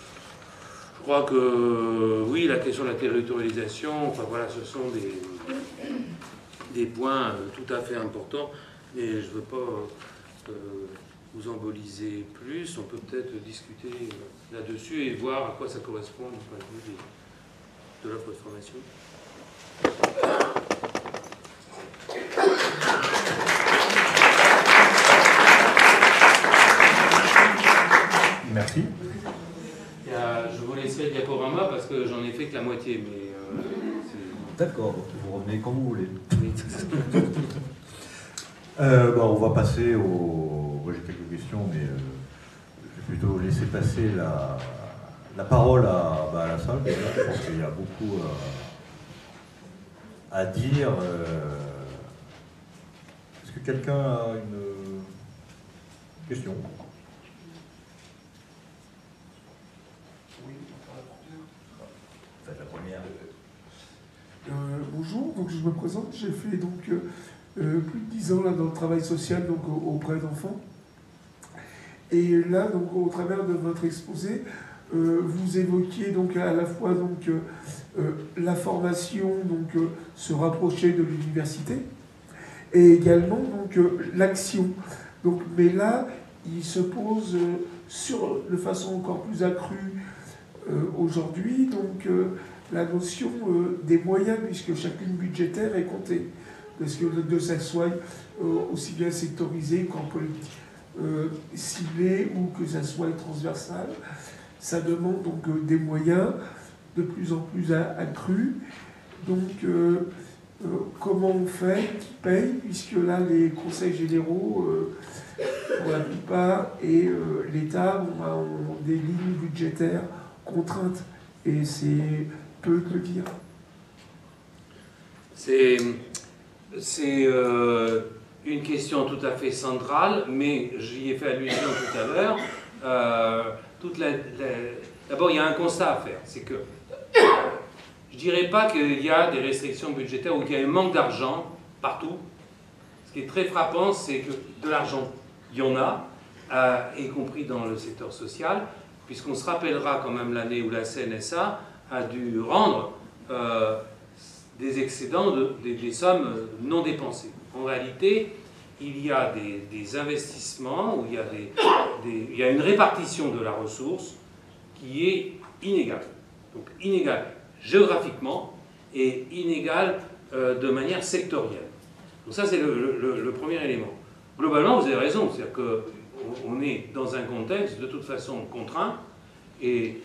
Je crois que oui, la question de la territorialisation, enfin voilà, ce sont des points tout à fait importants, mais je ne veux pas vous emboliser plus. On peut peut-être discuter là-dessus et voir à quoi ça correspond du point de vue de l'offre de formation. Merci. Je vous laisserai le diaporama parce que j'en ai fait que la moitié, mais d'accord, vous revenez quand vous voulez. On va passer au... Moi j'ai quelques questions, mais je vais plutôt laisser passer la parole à la salle. Déjà, je pense qu'il y a beaucoup à dire. Est-ce que quelqu'un a une question? La première. Bonjour, donc je me présente, j'ai fait donc plus de 10 ans là, dans le travail social donc, auprès d'enfants. Et là, donc, au travers de votre exposé, vous évoquiez donc, à la fois donc, la formation, donc, se rapprocher de l'université, et également donc, l'action. Donc, mais là, il se pose de façon encore plus accrue aujourd'hui, donc la notion des moyens, puisque chaque ligne budgétaire est comptée. Parce que de ça soit aussi bien sectorisé qu'en politique ciblé ou que ça soit transversal, ça demande donc des moyens de plus en plus accrus. Donc comment on fait, qui paye, puisque là les conseils généraux, pour la plupart, et l'État ont des lignes budgétaires contraintes, et c'est peu de le dire. C'est une question tout à fait centrale, mais j'y ai fait allusion tout à l'heure. D'abord, il y a un constat à faire, c'est que je ne dirais pas qu'il y a des restrictions budgétaires ou qu'il y a un manque d'argent partout. Ce qui est très frappant, c'est que de l'argent, il y en a, y compris dans le secteur social, puisqu'on se rappellera quand même l'année où la CNSA a dû rendre des excédents, des sommes non dépensées. En réalité, il y a des investissements, où il y a une répartition de la ressource qui est inégale. Donc inégale géographiquement et inégale de manière sectorielle. Donc ça, c'est le premier élément. Globalement, vous avez raison, c'est-à-dire qu'on est dans un contexte de toute façon contraint et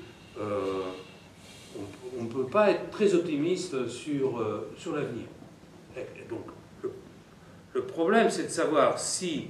on ne peut pas être très optimiste sur l'avenir. Donc, le problème, c'est de savoir si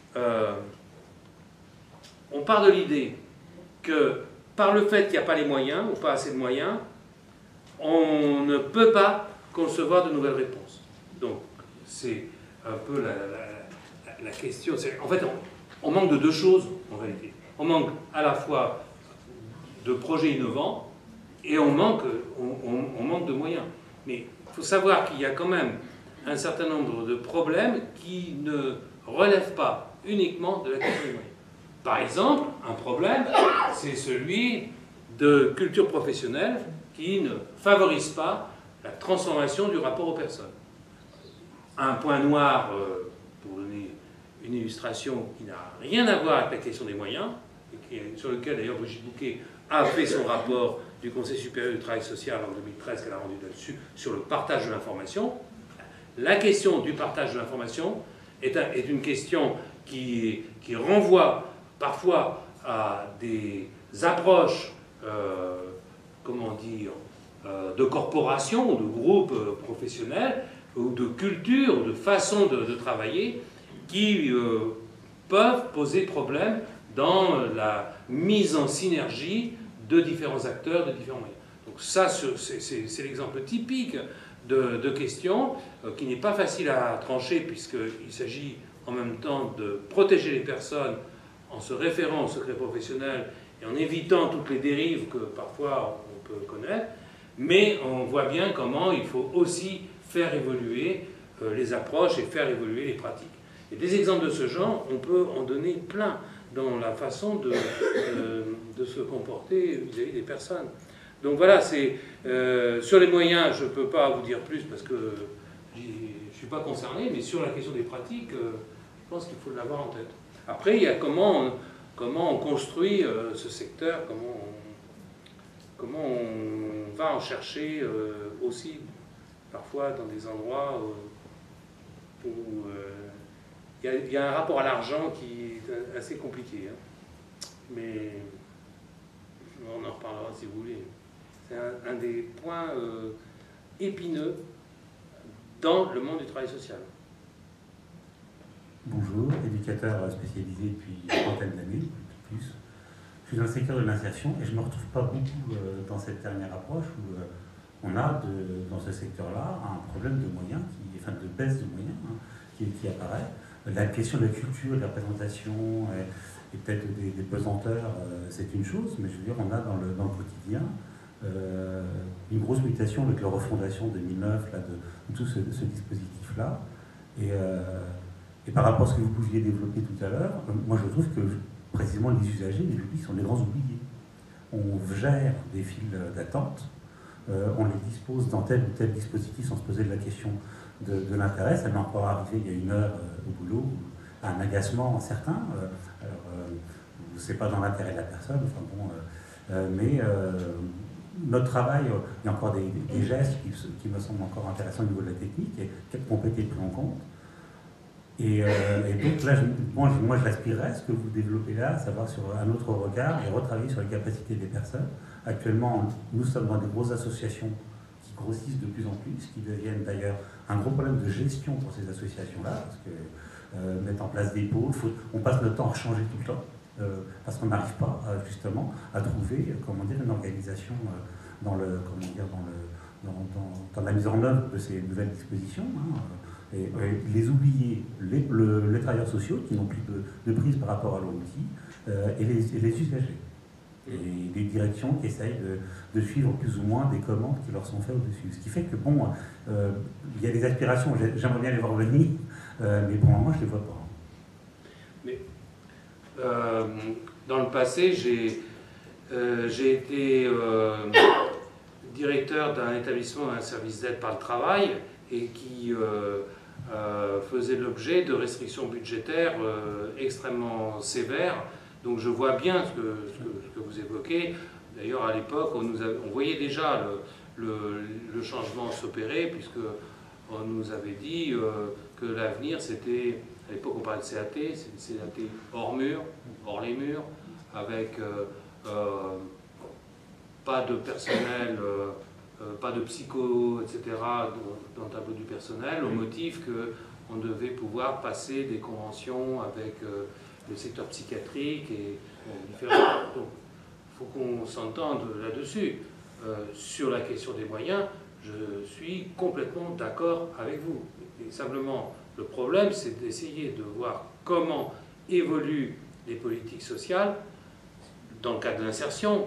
on part de l'idée que par le fait qu'il n'y a pas les moyens, ou pas assez de moyens, on ne peut pas concevoir de nouvelles réponses. Donc, c'est un peu la question. En fait, on manque de deux choses, en réalité. On manque à la fois de projets innovants, et on manque de moyens. Mais il faut savoir qu'il y a quand même un certain nombre de problèmes qui ne relèvent pas uniquement de la question des moyens. Par exemple, un problème, c'est celui de culture professionnelle qui ne favorise pas la transformation du rapport aux personnes. Un point noir, pour donner une illustration qui n'a rien à voir avec la question des moyens, et sur lequel d'ailleurs Brigitte Bouquet a fait son rapport du Conseil supérieur du travail social en 2013 qu'elle a rendu là-dessus, sur le partage de l'information. La question du partage de l'information est une question qui renvoie parfois à des approches, comment dire, de corporations ou de groupes professionnels, ou de culture, ou de façon de travailler, qui peuvent poser problème dans la mise en synergie de différents acteurs, de différents moyens. Donc ça, c'est l'exemple typique de questions qui n'est pas facile à trancher, puisqu'il s'agit en même temps de protéger les personnes en se référant au secret professionnel et en évitant toutes les dérives que parfois on peut connaître, mais on voit bien comment il faut aussi faire évoluer les approches et faire évoluer les pratiques. Et des exemples de ce genre, on peut en donner plein dans la façon de se comporter vis-à-vis des personnes. Donc voilà, sur les moyens, je ne peux pas vous dire plus parce que je ne suis pas concerné, mais sur la question des pratiques, je pense qu'il faut l'avoir en tête. Après, il y a comment on construit ce secteur, comment on va en chercher aussi, parfois dans des endroits où il y a un rapport à l'argent qui est assez compliqué. Hein. Mais on en reparlera si vous voulez. C'est un des points épineux dans le monde du travail social. Bonjour, éducateur spécialisé depuis une trentaine d'années, plus. Je suis dans le secteur de l'insertion et je ne me retrouve pas beaucoup dans cette dernière approche où on a dans ce secteur-là un problème de moyens, de baisse de moyens qui apparaît. La question de la culture, de la présentation et peut-être des pesanteurs, c'est une chose, mais je veux dire, on a dans le quotidien une grosse mutation avec la refondation 2009 là, de tout ce dispositif-là. Et par rapport à ce que vous pouviez développer tout à l'heure, moi je trouve que précisément les usagers, les publics sont les grands oubliés. On gère des files d'attente, on les dispose dans tel ou tel dispositif sans se poser de la question de l'intérêt. Ça m'est encore arrivé il y a une heure au boulot, un agacement certain. C'est pas dans l'intérêt de la personne, enfin bon, mais notre travail, il y a encore des gestes qui me semblent encore intéressants au niveau de la technique et qui ont été pris en compte. Et donc là, moi j'aspirerais à ce que vous développez là, à savoir sur un autre regard et retravailler sur les capacités des personnes. Actuellement, nous sommes dans des grosses associations qui grossissent de plus en plus, qui deviennent d'ailleurs un gros problème de gestion pour ces associations-là, parce que mettre en place des pôles, on passe notre temps à changer tout le temps, parce qu'on n'arrive pas justement à trouver une organisation dans la mise en œuvre de ces nouvelles dispositions. Hein, et les oublier, les travailleurs sociaux qui n'ont plus de prise par rapport à leur outil, et les usagers. Et des directions qui essayent de suivre plus ou moins des commandes qui leur sont faites au-dessus. Ce qui fait que, bon, il y a des aspirations, j'aimerais bien les voir venir, mais pour le moment, je ne les vois pas. Mais dans le passé, j'ai été directeur d'un établissement, un service d'aide par le travail, et qui faisait l'objet de restrictions budgétaires extrêmement sévères. Donc je vois bien ce que vous évoquez. D'ailleurs, à l'époque, on voyait déjà le changement s'opérer, puisqu'on nous avait dit que l'avenir, c'était, à l'époque on parlait de CAT, c'est CAT hors mur, hors les murs, avec pas de personnel, pas de psycho, etc., dans le tableau du personnel, au motif qu'on devait pouvoir passer des conventions avec le secteur psychiatrique et différents. Donc, il faut qu'on s'entende là-dessus. Sur la question des moyens, je suis complètement d'accord avec vous. Et simplement, le problème, c'est d'essayer de voir comment évoluent les politiques sociales. Dans le cadre de l'insertion,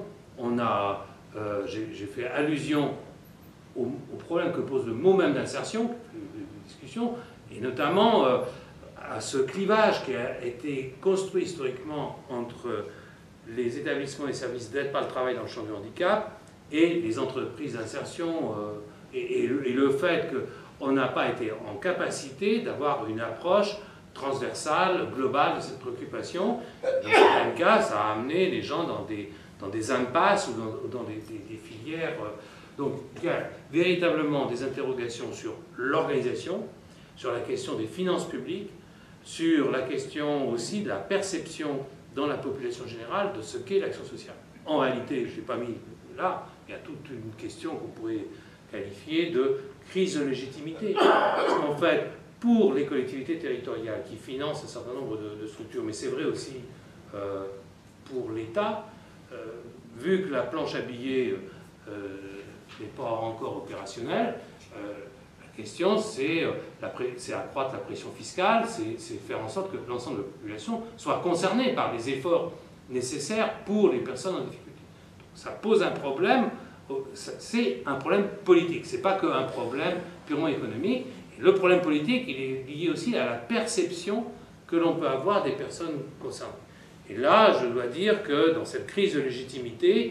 j'ai fait allusion au problème que pose le mot même d'insertion, de discussion, et notamment à ce clivage qui a été construit historiquement entre les établissements et services d'aide par le travail dans le champ du handicap et les entreprises d'insertion, et le fait qu'on n'a pas été en capacité d'avoir une approche transversale, globale de cette préoccupation. Dans certains cas, ça a amené les gens dans des impasses ou dans des filières. Donc il y a véritablement des interrogations sur l'organisation, sur la question des finances publiques, sur la question aussi de la perception dans la population générale de ce qu'est l'action sociale. En réalité, je ne l'ai pas mis là, il y a toute une question qu'on pourrait qualifier de crise de légitimité. Parce qu'en fait, pour les collectivités territoriales qui financent un certain nombre de structures, mais c'est vrai aussi pour l'État, vu que la planche à billets n'est pas encore opérationnelle, la question c'est accroître la pression fiscale, c'est faire en sorte que l'ensemble de la population soit concernée par les efforts nécessaires pour les personnes en difficulté. Donc, ça pose un problème, c'est un problème politique, c'est pas qu'un problème purement économique. Et le problème politique, il est lié aussi à la perception que l'on peut avoir des personnes concernées. Et là, je dois dire que dans cette crise de légitimité,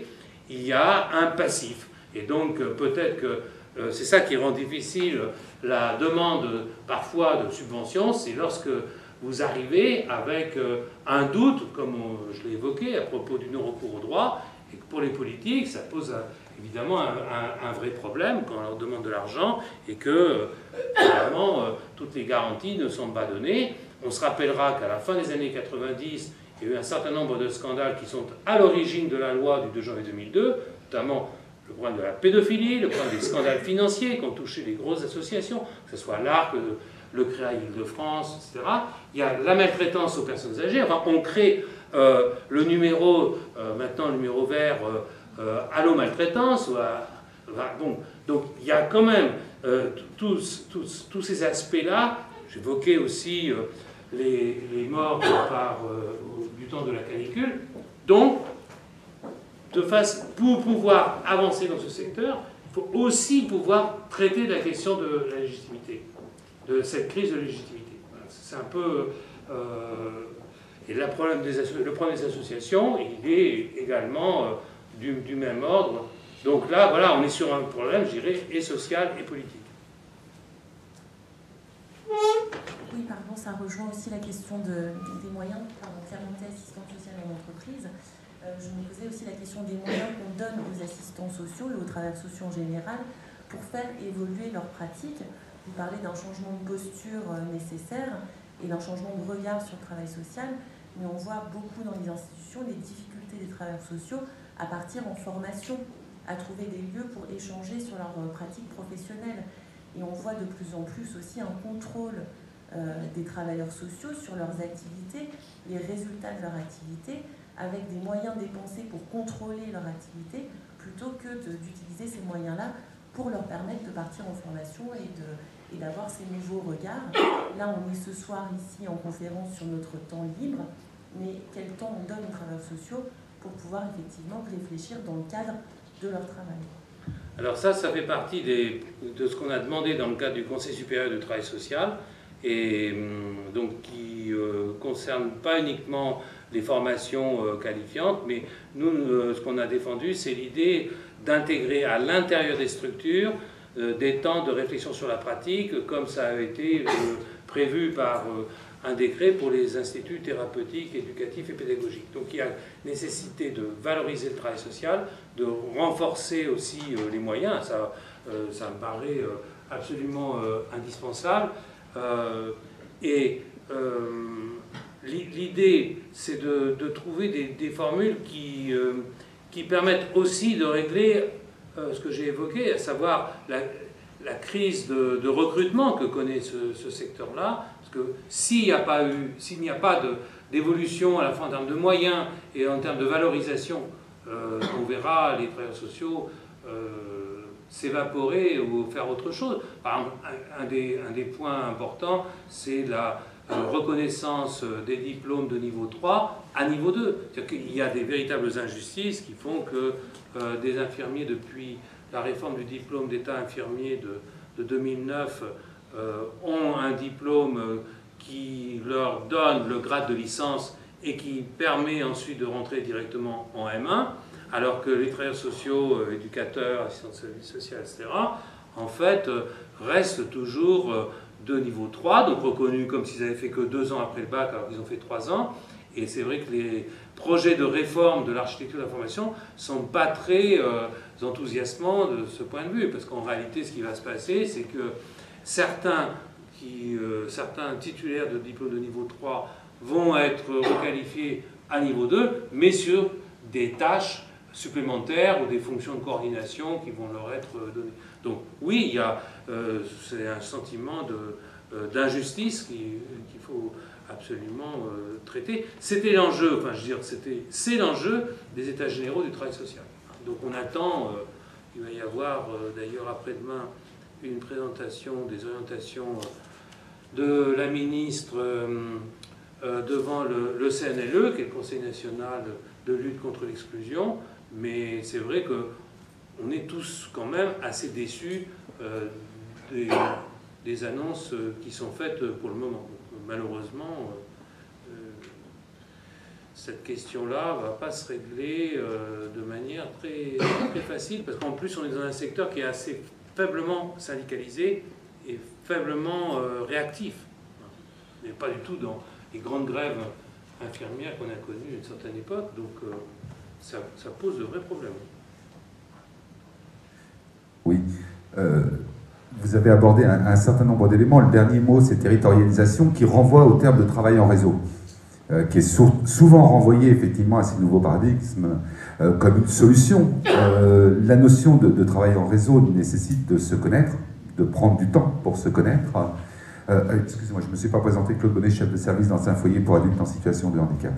il y a un passif. Et donc peut-être que c'est ça qui rend difficile la demande parfois de subventions, c'est lorsque vous arrivez avec un doute, comme je l'ai évoqué à propos du non-recours au droit, et que pour les politiques, ça pose évidemment un vrai problème quand on leur demande de l'argent et que évidemment toutes les garanties ne sont pas données. On se rappellera qu'à la fin des années 90, il y a eu un certain nombre de scandales qui sont à l'origine de la loi du 2 janvier 2002, notamment le problème de la pédophilie, le problème des scandales financiers qui ont touché les grosses associations, que ce soit l'ARC, le CREA Île-de-France, etc. Il y a la maltraitance aux personnes âgées. Enfin, on crée le numéro, maintenant le numéro vert, Allo Maltraitance. Bon, donc il y a quand même tous ces aspects-là. J'évoquais aussi les morts du temps de la canicule. Donc, pour pouvoir avancer dans ce secteur, il faut aussi pouvoir traiter de la question de la légitimité, de cette crise de légitimité. Voilà, c'est un peu... et le problème des associations, il est également du même ordre. Donc là, voilà, on est sur un problème, je dirais, et social et politique. Oui, pardon, ça rejoint aussi la question des moyens pour implémenter l'assistance sociale en entreprise. Je me posais aussi la question des moyens qu'on donne aux assistants sociaux et aux travailleurs sociaux en général pour faire évoluer leurs pratiques. Vous parlez d'un changement de posture nécessaire et d'un changement de regard sur le travail social, mais on voit beaucoup dans les institutions les difficultés des travailleurs sociaux à partir en formation, à trouver des lieux pour échanger sur leurs pratiques professionnelles. Et on voit de plus en plus aussi un contrôle des travailleurs sociaux sur leurs activités, les résultats de leur activité, avec des moyens dépensés pour contrôler leur activité, plutôt que d'utiliser ces moyens-là pour leur permettre de partir en formation et d'avoir ces nouveaux regards. Là, on est ce soir ici en conférence sur notre temps libre, mais quel temps on donne aux travailleurs sociaux pour pouvoir effectivement réfléchir dans le cadre de leur travail? Alors ça fait partie de ce qu'on a demandé dans le cadre du Conseil supérieur du travail social, et donc qui ne concerne pas uniquement les formations qualifiantes, mais nous, ce qu'on a défendu, c'est l'idée d'intégrer à l'intérieur des structures des temps de réflexion sur la pratique, comme ça a été prévu par un décret pour les instituts thérapeutiques, éducatifs et pédagogiques. Donc il y a nécessité de valoriser le travail social, de renforcer aussi les moyens, ça me paraît absolument indispensable. L'idée, c'est de trouver des formules qui permettent aussi de régler ce que j'ai évoqué, à savoir la crise de recrutement que connaît ce secteur-là. Parce que s'il n'y a pas d'évolution à la fois en termes de moyens et en termes de valorisation, on verra les travailleurs sociaux s'évaporer ou faire autre chose. Par exemple, un des points importants, c'est la reconnaissance des diplômes de niveau 3 à niveau 2. C'est-à-dire qu'il y a des véritables injustices qui font que des infirmiers, depuis la réforme du diplôme d'état infirmier de 2009, ont un diplôme qui leur donne le grade de licence et qui permet ensuite de rentrer directement en M1, alors que les travailleurs sociaux, éducateurs, assistants de service social, etc., en fait, restent toujours de niveau 3, donc reconnus comme s'ils avaient fait que 2 ans après le bac, alors qu'ils ont fait 3 ans. Et c'est vrai que les projets de réforme de l'architecture de la formation ne sont pas très enthousiasmants de ce point de vue, parce qu'en réalité, ce qui va se passer, c'est que certains titulaires de diplôme de niveau 3 vont être requalifiés à niveau 2, mais sur des tâches supplémentaires ou des fonctions de coordination qui vont leur être données. Donc oui, c'est un sentiment d'injustice qu'il faut absolument traiter. C'était l'enjeu, enfin je veux dire, c'est l'enjeu des États généraux du travail social. Donc on attend, il va y avoir d'ailleurs après-demain une présentation des orientations de la ministre devant le CNLE, qui est le Conseil national de lutte contre l'exclusion, mais c'est vrai qu'on est tous quand même assez déçus des annonces qui sont faites pour le moment. Donc, malheureusement, cette question-là ne va pas se régler de manière très, très facile, parce qu'en plus on est dans un secteur qui est assez faiblement syndicalisé et faiblement réactif. On n'est pas du tout dans les grandes grèves infirmières qu'on a connues à une certaine époque, donc ça pose de vrais problèmes. Oui. Vous avez abordé un certain nombre d'éléments. Le dernier mot, c'est territorialisation, qui renvoie au terme de travail en réseau, qui est souvent renvoyé effectivement à ces nouveaux paradigmes comme une solution. La notion de travail en réseau nécessite de se connaître, de prendre du temps pour se connaître. Excusez-moi, je ne me suis pas présenté, Claude Bonnet, chef de service dans un foyer pour adultes en situation de handicap.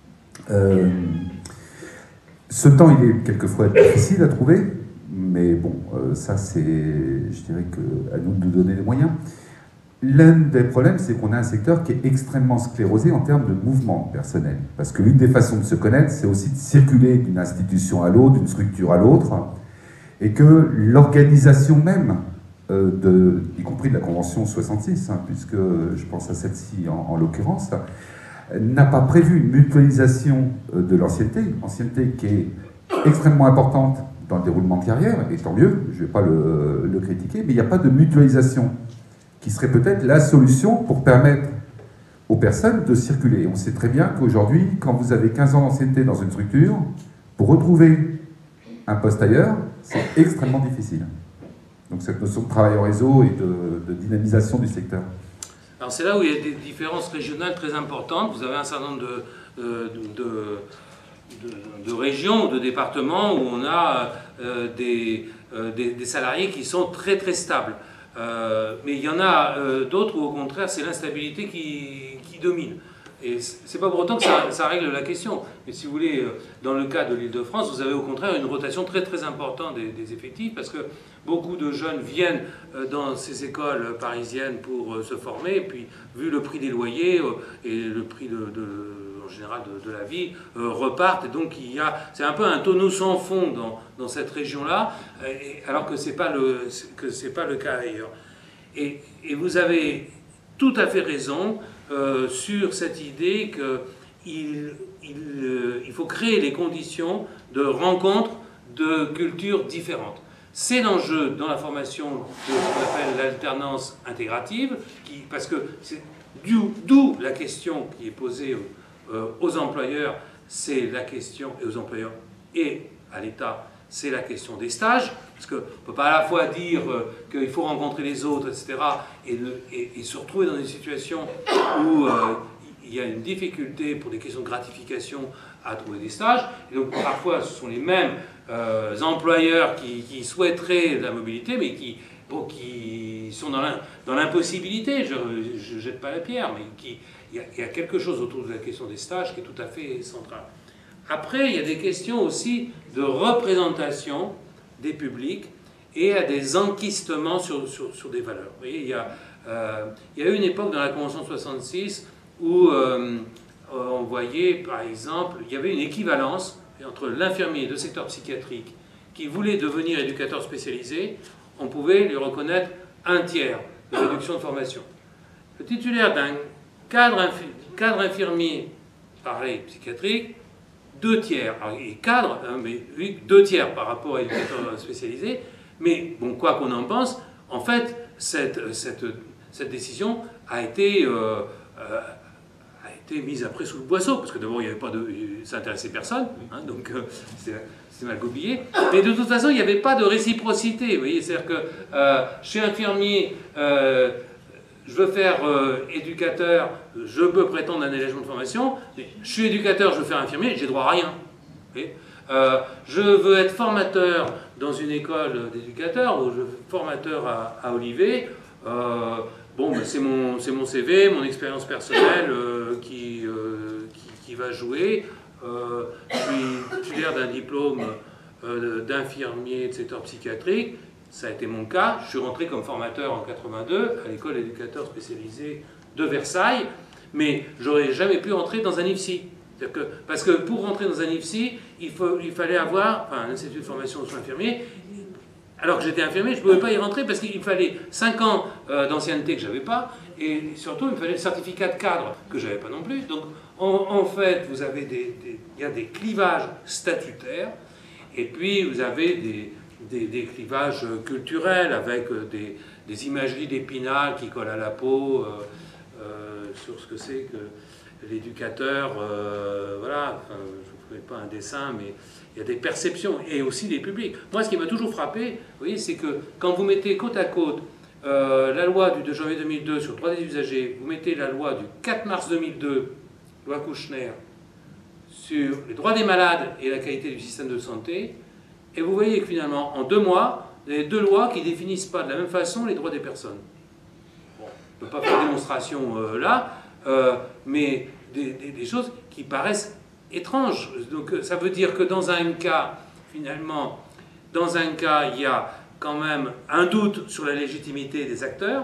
Ce temps, il est quelquefois difficile à trouver, mais bon, ça c'est, je dirais que à nous de nous donner les moyens. L'un des problèmes, c'est qu'on a un secteur qui est extrêmement sclérosé en termes de mouvement personnel. Parce que l'une des façons de se connaître, c'est aussi de circuler d'une institution à l'autre, d'une structure à l'autre, et que l'organisation même, y compris de la Convention 66, puisque je pense à celle-ci en l'occurrence, n'a pas prévu une mutualisation de l'ancienneté qui est extrêmement importante dans le déroulement de carrière, et tant mieux, je ne vais pas le critiquer, mais il n'y a pas de mutualisation qui serait peut-être la solution pour permettre aux personnes de circuler. On sait très bien qu'aujourd'hui, quand vous avez 15 ans d'ancienneté dans une structure, pour retrouver un poste ailleurs, c'est extrêmement difficile. Donc cette notion de travail en réseau et de dynamisation du secteur. Alors c'est là où il y a des différences régionales très importantes. Vous avez un certain nombre de régions ou de départements où on a des salariés qui sont très très stables. Mais il y en a d'autres où au contraire c'est l'instabilité qui domine. Et c'est pas pour autant que ça règle la question. Mais si vous voulez, dans le cas de l'Île-de-France, vous avez au contraire une rotation très très importante des effectifs, parce que beaucoup de jeunes viennent dans ces écoles parisiennes pour se former, et puis vu le prix des loyers et le prix en général de la vie, repartent. Et donc c'est un peu un tonneau sans fond dans cette région-là, alors que c'est pas le cas ailleurs. Et vous avez tout à fait raison sur cette idée qu'il faut créer les conditions de rencontre de cultures différentes. C'est l'enjeu dans la formation de ce qu'on appelle l'alternance intégrative, parce que c'est d'où la question qui est posée aux employeurs, c'est la question, et aux employeurs et à l'État, c'est la question des stages, parce qu'on ne peut pas à la fois dire qu'il faut rencontrer les autres, etc., et se retrouver dans une situation où il y a une difficulté pour des questions de gratification à trouver des stages. Et donc parfois ce sont les mêmes employeurs qui souhaiteraient de la mobilité, mais qui sont dans l'impossibilité, je ne jette pas la pierre, mais il y a quelque chose autour de la question des stages qui est tout à fait central. Après, il y a des questions aussi de représentation des publics et à des enquistements sur des valeurs. Vous voyez, il y a eu une époque dans la Convention 66 où on voyait, par exemple, il y avait une équivalence entre l'infirmier de secteur psychiatrique qui voulait devenir éducateur spécialisé, on pouvait lui reconnaître 1/3 de réduction de formation. Le titulaire d'un cadre infirmier, pareil, psychiatrique, 2/3. Alors, il est cadre, mais lui, 2/3 par rapport à l'éducateur spécialisé. Mais bon, quoi qu'on en pense, en fait, cette décision a été mise après sous le boisseau, parce que d'abord, il n'y avait pas ça n'intéressait personne, donc c'est mal goupillé. Mais de toute façon, il n'y avait pas de réciprocité. Vous voyez, c'est-à-dire que je suis infirmier, je veux faire éducateur, je peux prétendre à un allègement de formation. Je suis éducateur, je veux faire infirmier, j'ai droit à rien. Je veux être formateur dans une école d'éducateurs, ou je veux formateur à Olivet. Bon, ben c'est mon CV, mon expérience personnelle qui va jouer. Je suis titulaire d'un diplôme d'infirmier de secteur psychiatrique. Ça a été mon cas. Je suis rentré comme formateur en 82 à l'école d'éducateurs spécialisés de Versailles, mais j'aurais jamais pu entrer dans un IFSI. Parce que pour rentrer dans un IFSI, il fallait avoir un institut de formation de soins infirmiers. Alors que j'étais infirmier, je ne pouvais pas y rentrer parce qu'il fallait 5 ans d'ancienneté que je n'avais pas, et surtout il me fallait le certificat de cadre que je n'avais pas non plus. Donc en fait, vous avez il y a des clivages statutaires, et puis vous avez des clivages culturels avec des imageries d'Épinal qui collent à la peau sur ce que c'est que l'éducateur, voilà, enfin, je ne fais pas un dessin, mais il y a des perceptions, et aussi des publics. Moi, ce qui m'a toujours frappé, vous voyez, c'est que quand vous mettez côte à côte la loi du 2 janvier 2002 sur le droit des usagers, vous mettez la loi du 4 mars 2002, loi Kouchner, sur les droits des malades et la qualité du système de santé, et vous voyez que finalement, en 2 mois, vous avez 2 lois qui ne définissent pas de la même façon les droits des personnes. Bon, on ne peut pas faire de démonstration là, mais des choses qui paraissent étranges. Donc ça veut dire que dans un cas, finalement, dans un cas, il y a quand même un doute sur la légitimité des acteurs.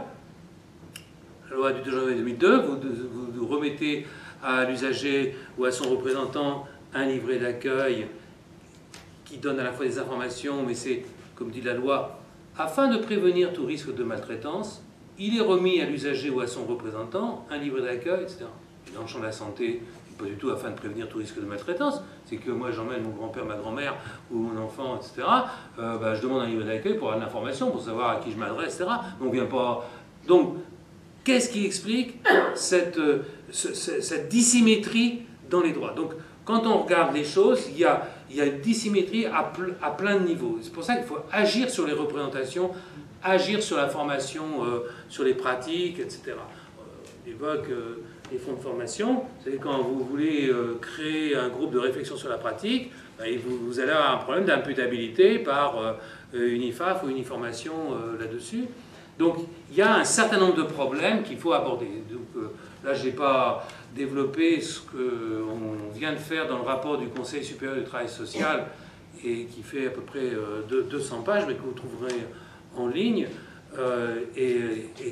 La loi du 2 janvier 2002, vous remettez à l'usager ou à son représentant un livret d'accueil qui donne à la fois des informations, mais c'est, comme dit la loi, afin de prévenir tout risque de maltraitance, il est remis à l'usager ou à son représentant un livret d'accueil, etc. Et dans le champ de la santé, pas du tout afin de prévenir tout risque de maltraitance, c'est que moi j'emmène mon grand-père, ma grand-mère ou mon enfant, etc. Je demande un livret d'accueil pour avoir de l'information, pour savoir à qui je m'adresse, etc. Donc, vient pas... Donc, qu'est-ce qui explique cette dissymétrie dans les droits? Donc, quand on regarde les choses, il y a une dissymétrie à plein de niveaux. C'est pour ça qu'il faut agir sur les représentations, agir sur la formation, sur les pratiques, etc. On évoque les fonds de formation. Vous savez, quand vous voulez créer un groupe de réflexion sur la pratique, vous allez avoir un problème d'imputabilité par une IFAF ou une information là-dessus. Donc, il y a un certain nombre de problèmes qu'il faut aborder. Donc, là, je n'ai pas développé ce qu'on vient de faire dans le rapport du Conseil supérieur du travail social, et qui fait à peu près 200 pages, mais que vous trouverez en ligne, et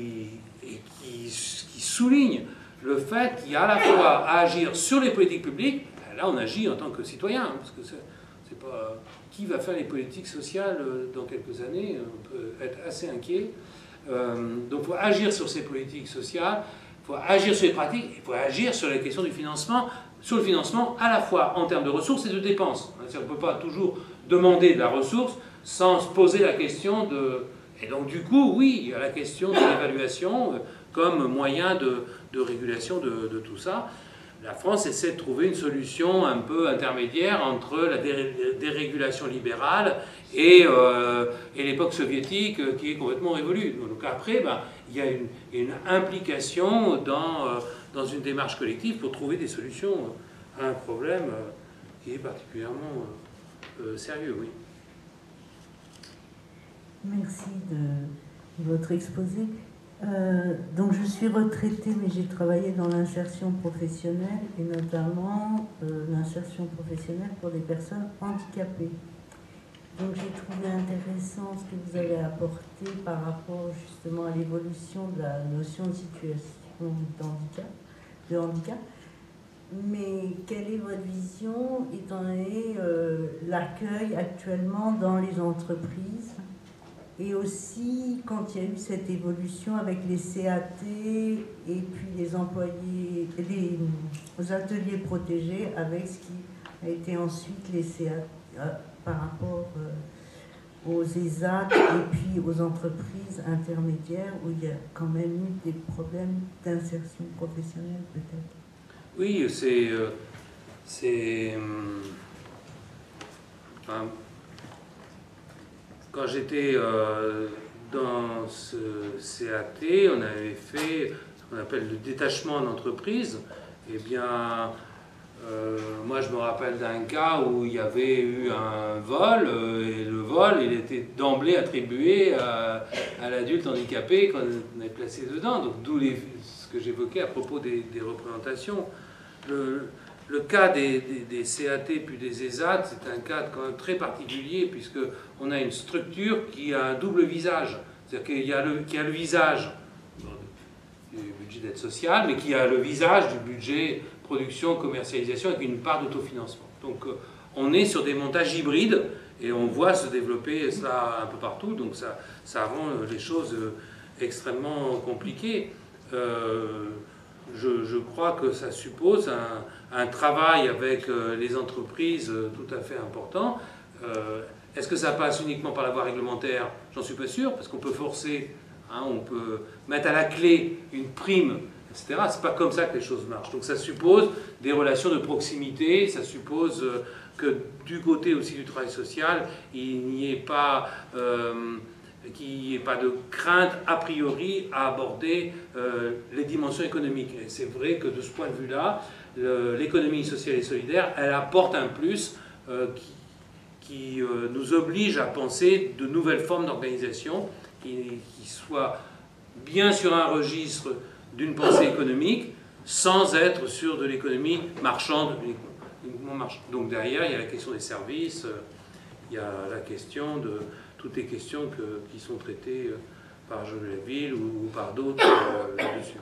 qui souligne le fait qu'il y a à la fois à agir sur les politiques publiques. Là, on agit en tant que citoyen, hein, parce que c'est pas... Qui va faire les politiques sociales dans quelques années? On peut être assez inquiet. Donc, il faut agir sur ces politiques sociales, il faut agir sur les pratiques, il faut agir sur la question du financement, sur le financement à la fois en termes de ressources et de dépenses. On ne peut pas toujours demander de la ressource sans se poser la question de... Et donc, du coup, oui, il y a la question de l'évaluation comme moyen de régulation de tout ça. La France essaie de trouver une solution un peu intermédiaire entre la dérégulation libérale et l'époque soviétique qui est complètement révolue. Donc après, il y a une implication dans une démarche collective pour trouver des solutions à un problème qui est particulièrement sérieux, oui. Merci de votre exposé. Donc je suis retraitée, mais j'ai travaillé dans l'insertion professionnelle, et notamment l'insertion professionnelle pour des personnes handicapées. Donc j'ai trouvé intéressant ce que vous avez apporté par rapport justement à l'évolution de la notion de situation de handicap. Mais quelle est votre vision étant donné l'accueil actuellement dans les entreprises? Et aussi, quand il y a eu cette évolution avec les CAT et puis les employés, les ateliers protégés, avec ce qui a été ensuite les CAT par rapport aux ESAT et puis aux entreprises intermédiaires, où il y a quand même eu des problèmes d'insertion professionnelle peut-être. Oui, quand j'étais dans ce CAT, on avait fait ce qu'on appelle le détachement d'entreprise. Eh bien, moi je me rappelle d'un cas où il y avait eu un vol, et le vol, il était d'emblée attribué à l'adulte handicapé qu'on avait placé dedans. Donc d'où ce que j'évoquais à propos des représentations. Le cas des CAT puis des ESAT, c'est un cas quand même très particulier, puisqu'on a une structure qui a un double visage. C'est-à-dire qu'il y a le visage du budget d'aide sociale, mais qui a le visage du budget production, commercialisation, avec une part d'autofinancement. Donc on est sur des montages hybrides, et on voit se développer cela un peu partout, donc ça rend les choses extrêmement compliquées. je crois que ça suppose un travail avec les entreprises tout à fait important. Est-ce que ça passe uniquement par la voie réglementaire? J'en suis pas sûr, parce qu'on peut forcer, hein, on peut mettre à la clé une prime, etc. C'est pas comme ça que les choses marchent. Donc ça suppose des relations de proximité, ça suppose que du côté aussi du travail social, il n'y ait pas... qu'il n'y ait pas de crainte a priori à aborder les dimensions économiques. Et c'est vrai que de ce point de vue-là, l'économie sociale et solidaire, elle apporte un plus qui nous oblige à penser de nouvelles formes d'organisation qui soient bien sur un registre d'une pensée économique sans être sur de l'économie marchande, uniquement marchande. Donc derrière, il y a la question des services, il y a la question de toutes les questions qui sont traitées par Jacques Laville ou par d'autres là-dessus.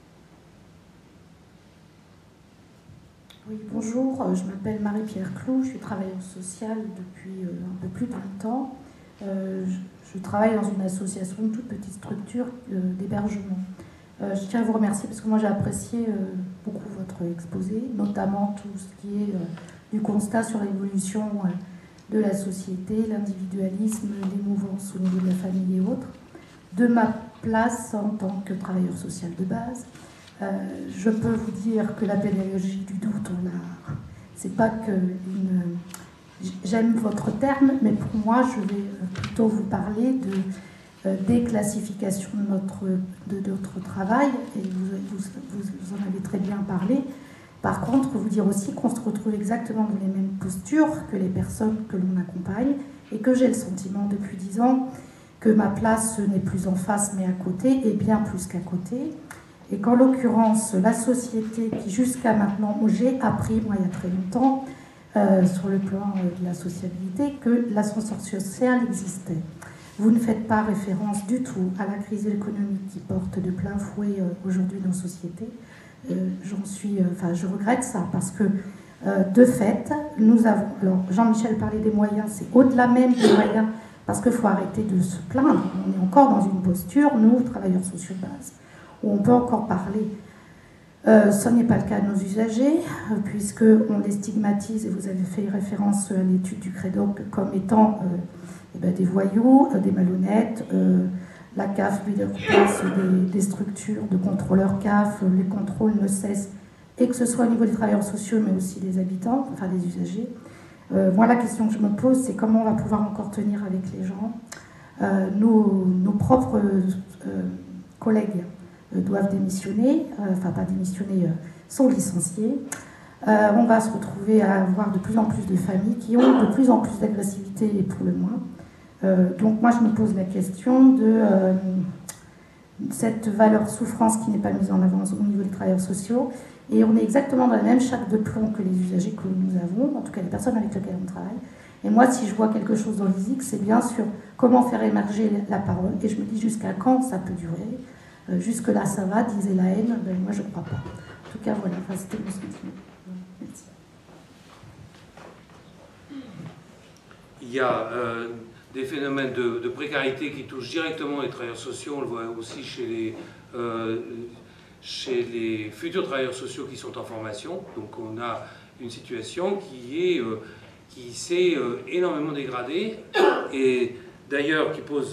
Oui, bonjour, je m'appelle Marie-Pierre Clou, je suis travailleuse sociale depuis un peu plus de 20 ans. Je travaille dans une association, une toute petite structure d'hébergement. Je tiens à vous remercier parce que moi j'ai apprécié beaucoup votre exposé, notamment tout ce qui est du constat sur l'évolution de la société, l'individualisme, les mouvances au niveau de la famille et autres. De ma place en tant que travailleur social de base, je peux vous dire que la pédagogie du doute, c'est pas que une... J'aime votre terme, mais pour moi, je vais plutôt vous parler de déclassification de notre travail, et vous en avez très bien parlé. Par contre, vous dire aussi qu'on se retrouve exactement dans les mêmes postures que les personnes que l'on accompagne, et que j'ai le sentiment depuis 10 ans que ma place n'est plus en face mais à côté, et bien plus qu'à côté. Et qu'en l'occurrence, la société qui jusqu'à maintenant, j'ai appris, moi il y a très longtemps, sur le plan de la sociabilité, que l'ascenseur social existait. Vous ne faites pas référence du tout à la crise économique qui porte de plein fouet aujourd'hui nos sociétés. Je regrette ça parce que de fait, nous avons... Alors Jean-Michel parlait des moyens, c'est au-delà même des moyens, parce qu'il faut arrêter de se plaindre. On est encore dans une posture, nous, travailleurs sociaux de base, où on peut encore parler. Ce n'est pas le cas de nos usagers, puisqu'on les stigmatise, et vous avez fait référence à l'étude du CREDOC comme étant des voyous, des malhonnêtes. La CAF lui place des structures de contrôleurs CAF, les contrôles ne cessent, et que ce soit au niveau des travailleurs sociaux, mais aussi des habitants, enfin des usagers. Moi, la question que je me pose, c'est comment on va pouvoir encore tenir avec les gens. Nos propres collègues doivent démissionner, enfin pas démissionner, sont licenciés. On va se retrouver à avoir de plus en plus de familles qui ont de plus en plus d'agressivité et pour le moins. Donc moi je me pose la question de cette valeur souffrance qui n'est pas mise en avant au niveau des travailleurs sociaux, et on est exactement dans la même chape de plomb que les usagers que nous avons, en tout cas les personnes avec lesquelles on travaille. Et moi si je vois quelque chose dans l'ISIC, c'est bien sûr comment faire émerger la parole, et je me dis jusqu'à quand ça peut durer. Jusque là ça va, disait la haine, moi je ne crois pas. En tout cas voilà, c'était mon sentiment. Merci. Il y a des phénomènes de précarité qui touchent directement les travailleurs sociaux. On le voit aussi chez les futurs travailleurs sociaux qui sont en formation. Donc on a une situation qui s'est énormément dégradée, et d'ailleurs qui pose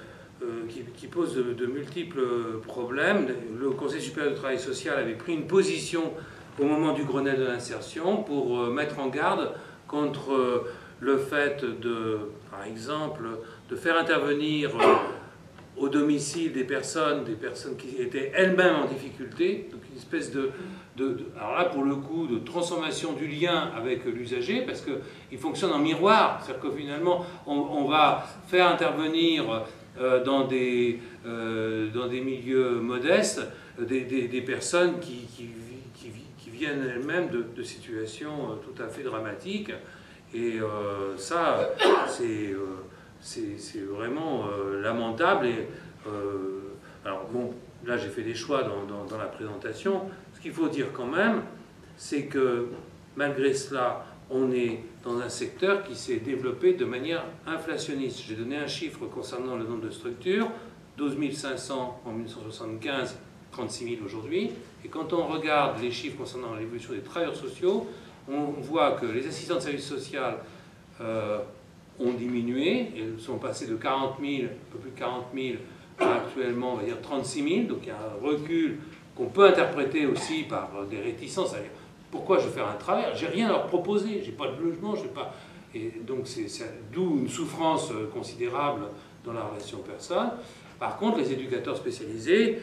de multiples problèmes. Le Conseil supérieur du travail social avait pris une position au moment du Grenelle de l'insertion pour mettre en garde contre le fait par exemple, de faire intervenir au domicile des personnes qui étaient elles-mêmes en difficulté, donc une espèce alors là pour le coup de transformation du lien avec l'usager, parce qu'il fonctionne en miroir, c'est-à-dire que finalement on va faire intervenir dans des milieux modestes des personnes qui viennent elles-mêmes de situations tout à fait dramatiques. Et ça, c'est vraiment lamentable. Et, alors bon, là j'ai fait des choix dans la présentation. Ce qu'il faut dire quand même, c'est que malgré cela, on est dans un secteur qui s'est développé de manière inflationniste. J'ai donné un chiffre concernant le nombre de structures, 12 500 en 1975 36 000 aujourd'hui. Et quand on regarde les chiffres concernant l'évolution des travailleurs sociaux, on voit que les assistants de service social ont diminué. Ils sont passés de 40 000, un peu plus de 40 000, à actuellement, on va dire 36 000. Donc il y a un recul qu'on peut interpréter aussi par des réticences. Pourquoi je vais faire un travail? J'ai rien à leur proposer, j'ai pas de logement, j'ai pas... Et donc c'est d'où une souffrance considérable dans la relation personne. Par contre, les éducateurs spécialisés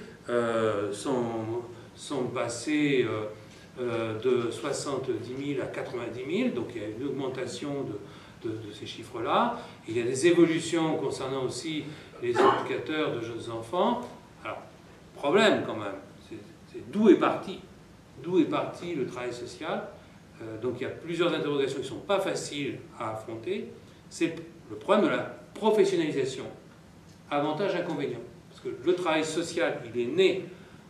sont passés de 70 000 à 90 000, donc il y a une augmentation de ces chiffres-là. Il y a des évolutions concernant aussi les éducateurs de jeunes enfants. Alors, problème quand même, c'est d'où est parti le travail social. Donc il y a plusieurs interrogations qui ne sont pas faciles à affronter. C'est le problème de la professionnalisation. Avantage, inconvénient. Parce que le travail social, il est né,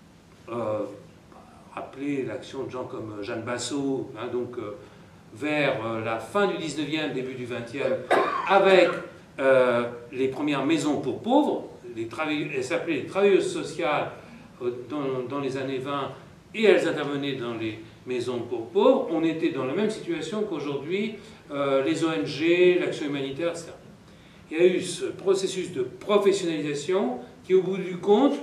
rappelez l'action de gens comme Jeanne Bassot, hein, donc vers la fin du 19e, début du 20e, avec les premières maisons pour pauvres. Elles s'appelaient les travailleuses sociales dans les années 20, et elles intervenaient dans les maisons pour pauvres. On était dans la même situation qu'aujourd'hui, les ONG, l'action humanitaire, etc. Il y a eu ce processus de professionnalisation qui, au bout du compte,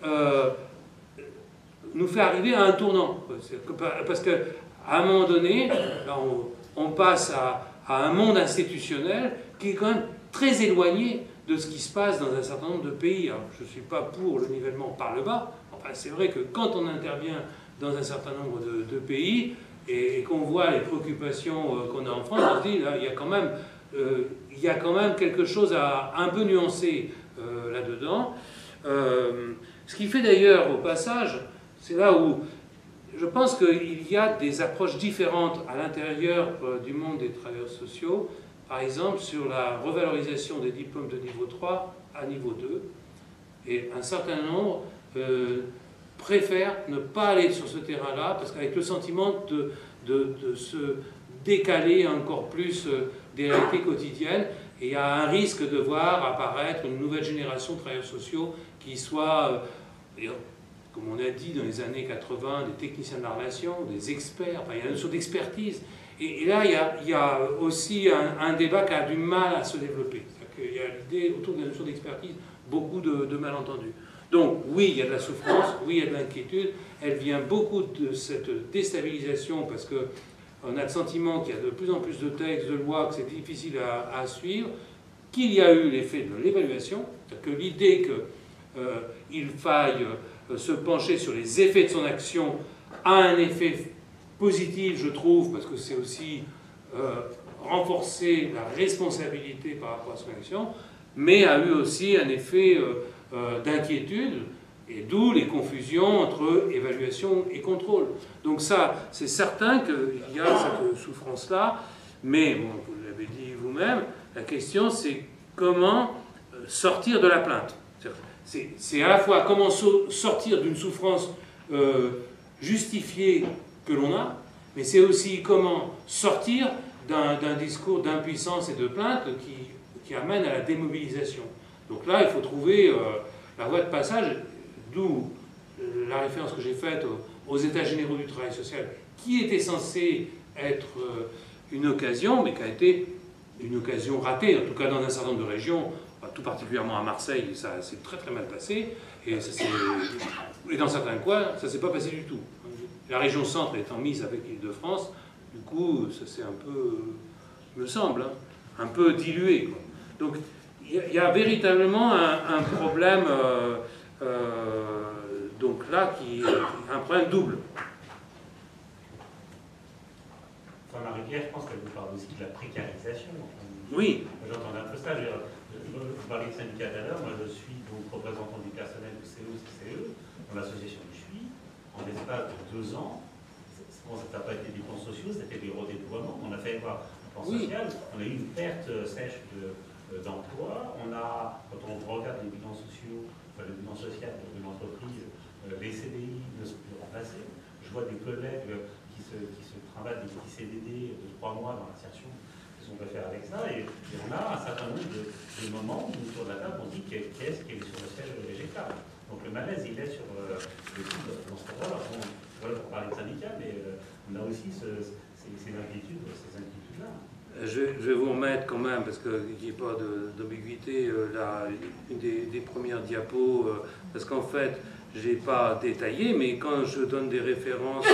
nous fait arriver à un tournant. Parce qu'à un moment donné, là, on passe à un monde institutionnel qui est quand même très éloigné de ce qui se passe dans un certain nombre de pays. Alors, je ne suis pas pour le nivellement par le bas. Enfin, c'est vrai que quand on intervient dans un certain nombre de pays et qu'on voit les préoccupations qu'on a en France, on se dit, là, il y a quand même quelque chose à un peu nuancer là-dedans. Ce qui fait d'ailleurs, au passage, c'est là où je pense qu'il y a des approches différentes à l'intérieur du monde des travailleurs sociaux, par exemple sur la revalorisation des diplômes de niveau 3 à niveau 2, et un certain nombre préfèrent ne pas aller sur ce terrain-là, parce qu'avec le sentiment de se décaler encore plus des réalités quotidiennes, et il y a un risque de voir apparaître une nouvelle génération de travailleurs sociaux qui soit, comme on a dit dans les années 80, des techniciens de la relation, des experts, enfin il y a une notion d'expertise. Et là, il y a aussi un débat qui a du mal à se développer. C'est-à-dire qu'il y a l'idée autour de la notion d'expertise, beaucoup de malentendus. Donc oui, il y a de la souffrance, oui, il y a de l'inquiétude. Elle vient beaucoup de cette déstabilisation parce qu'on a le sentiment qu'il y a de plus en plus de textes, de lois, que c'est difficile à suivre, qu'il y a eu l'effet de l'évaluation, que l'idée qu'il faille se pencher sur les effets de son action a un effet positif, je trouve, parce que c'est aussi renforcer la responsabilité par rapport à son action, mais a eu aussi un effet d'inquiétude, et d'où les confusions entre évaluation et contrôle. Donc ça, c'est certain qu'il y a cette souffrance-là, mais, bon, vous l'avez dit vous-même, la question c'est comment sortir de la plainte. C'est à la fois comment sortir d'une souffrance justifiée que l'on a, mais c'est aussi comment sortir d'un discours d'impuissance et de plainte qui amène à la démobilisation. Donc là, il faut trouver la voie de passage, d'où la référence que j'ai faite aux États généraux du travail social, qui était censé être une occasion, mais qui a été une occasion ratée, en tout cas dans un certain nombre de régions, tout particulièrement à Marseille, ça s'est très très mal passé, et dans certains coins, ça ne s'est pas passé du tout. La région centre étant mise avec l'Île-de-France, du coup, ça s'est un peu, me semble, un peu dilué, quoi. Donc, il y a véritablement un problème, donc là, un problème double. Enfin, Marie-Pierre, je pense qu'elle vous parle aussi de la précarisation. Oui. J'entends un peu ça. Vous parlez de syndicat tout à l'heure. Moi, je suis donc représentant du personnel du CE, dans l'association où je suis. En l'espace de 2 ans, bon, ça n'a pas été des plans sociaux, c'était des redéploiements. On a fait quoi? Un plan social. On a eu une perte sèche d'emploi. On a, quand on regarde les bilans sociaux, enfin, le bilan social de l'entreprise, les CDI ne sont plus remplacés. Je vois des collègues qui se travaillent des petits CDD de 3 mois dans l'insertion. Qu'est-ce qu'on peut faire avec ça? Et on a un certain nombre de moments où, autour de la table, on dit qu'est-ce qui est sur le siège végétal. Donc le malaise, il est sur dans ce cadre-là. Voilà pour parler de syndicat, mais on a aussi ces inquiétudes-là. Je vais vous remettre quand même, parce qu'il n'y ait pas d'ambiguïté, une des premières diapos, parce qu'en fait, je n'ai pas détaillé, mais quand je donne des références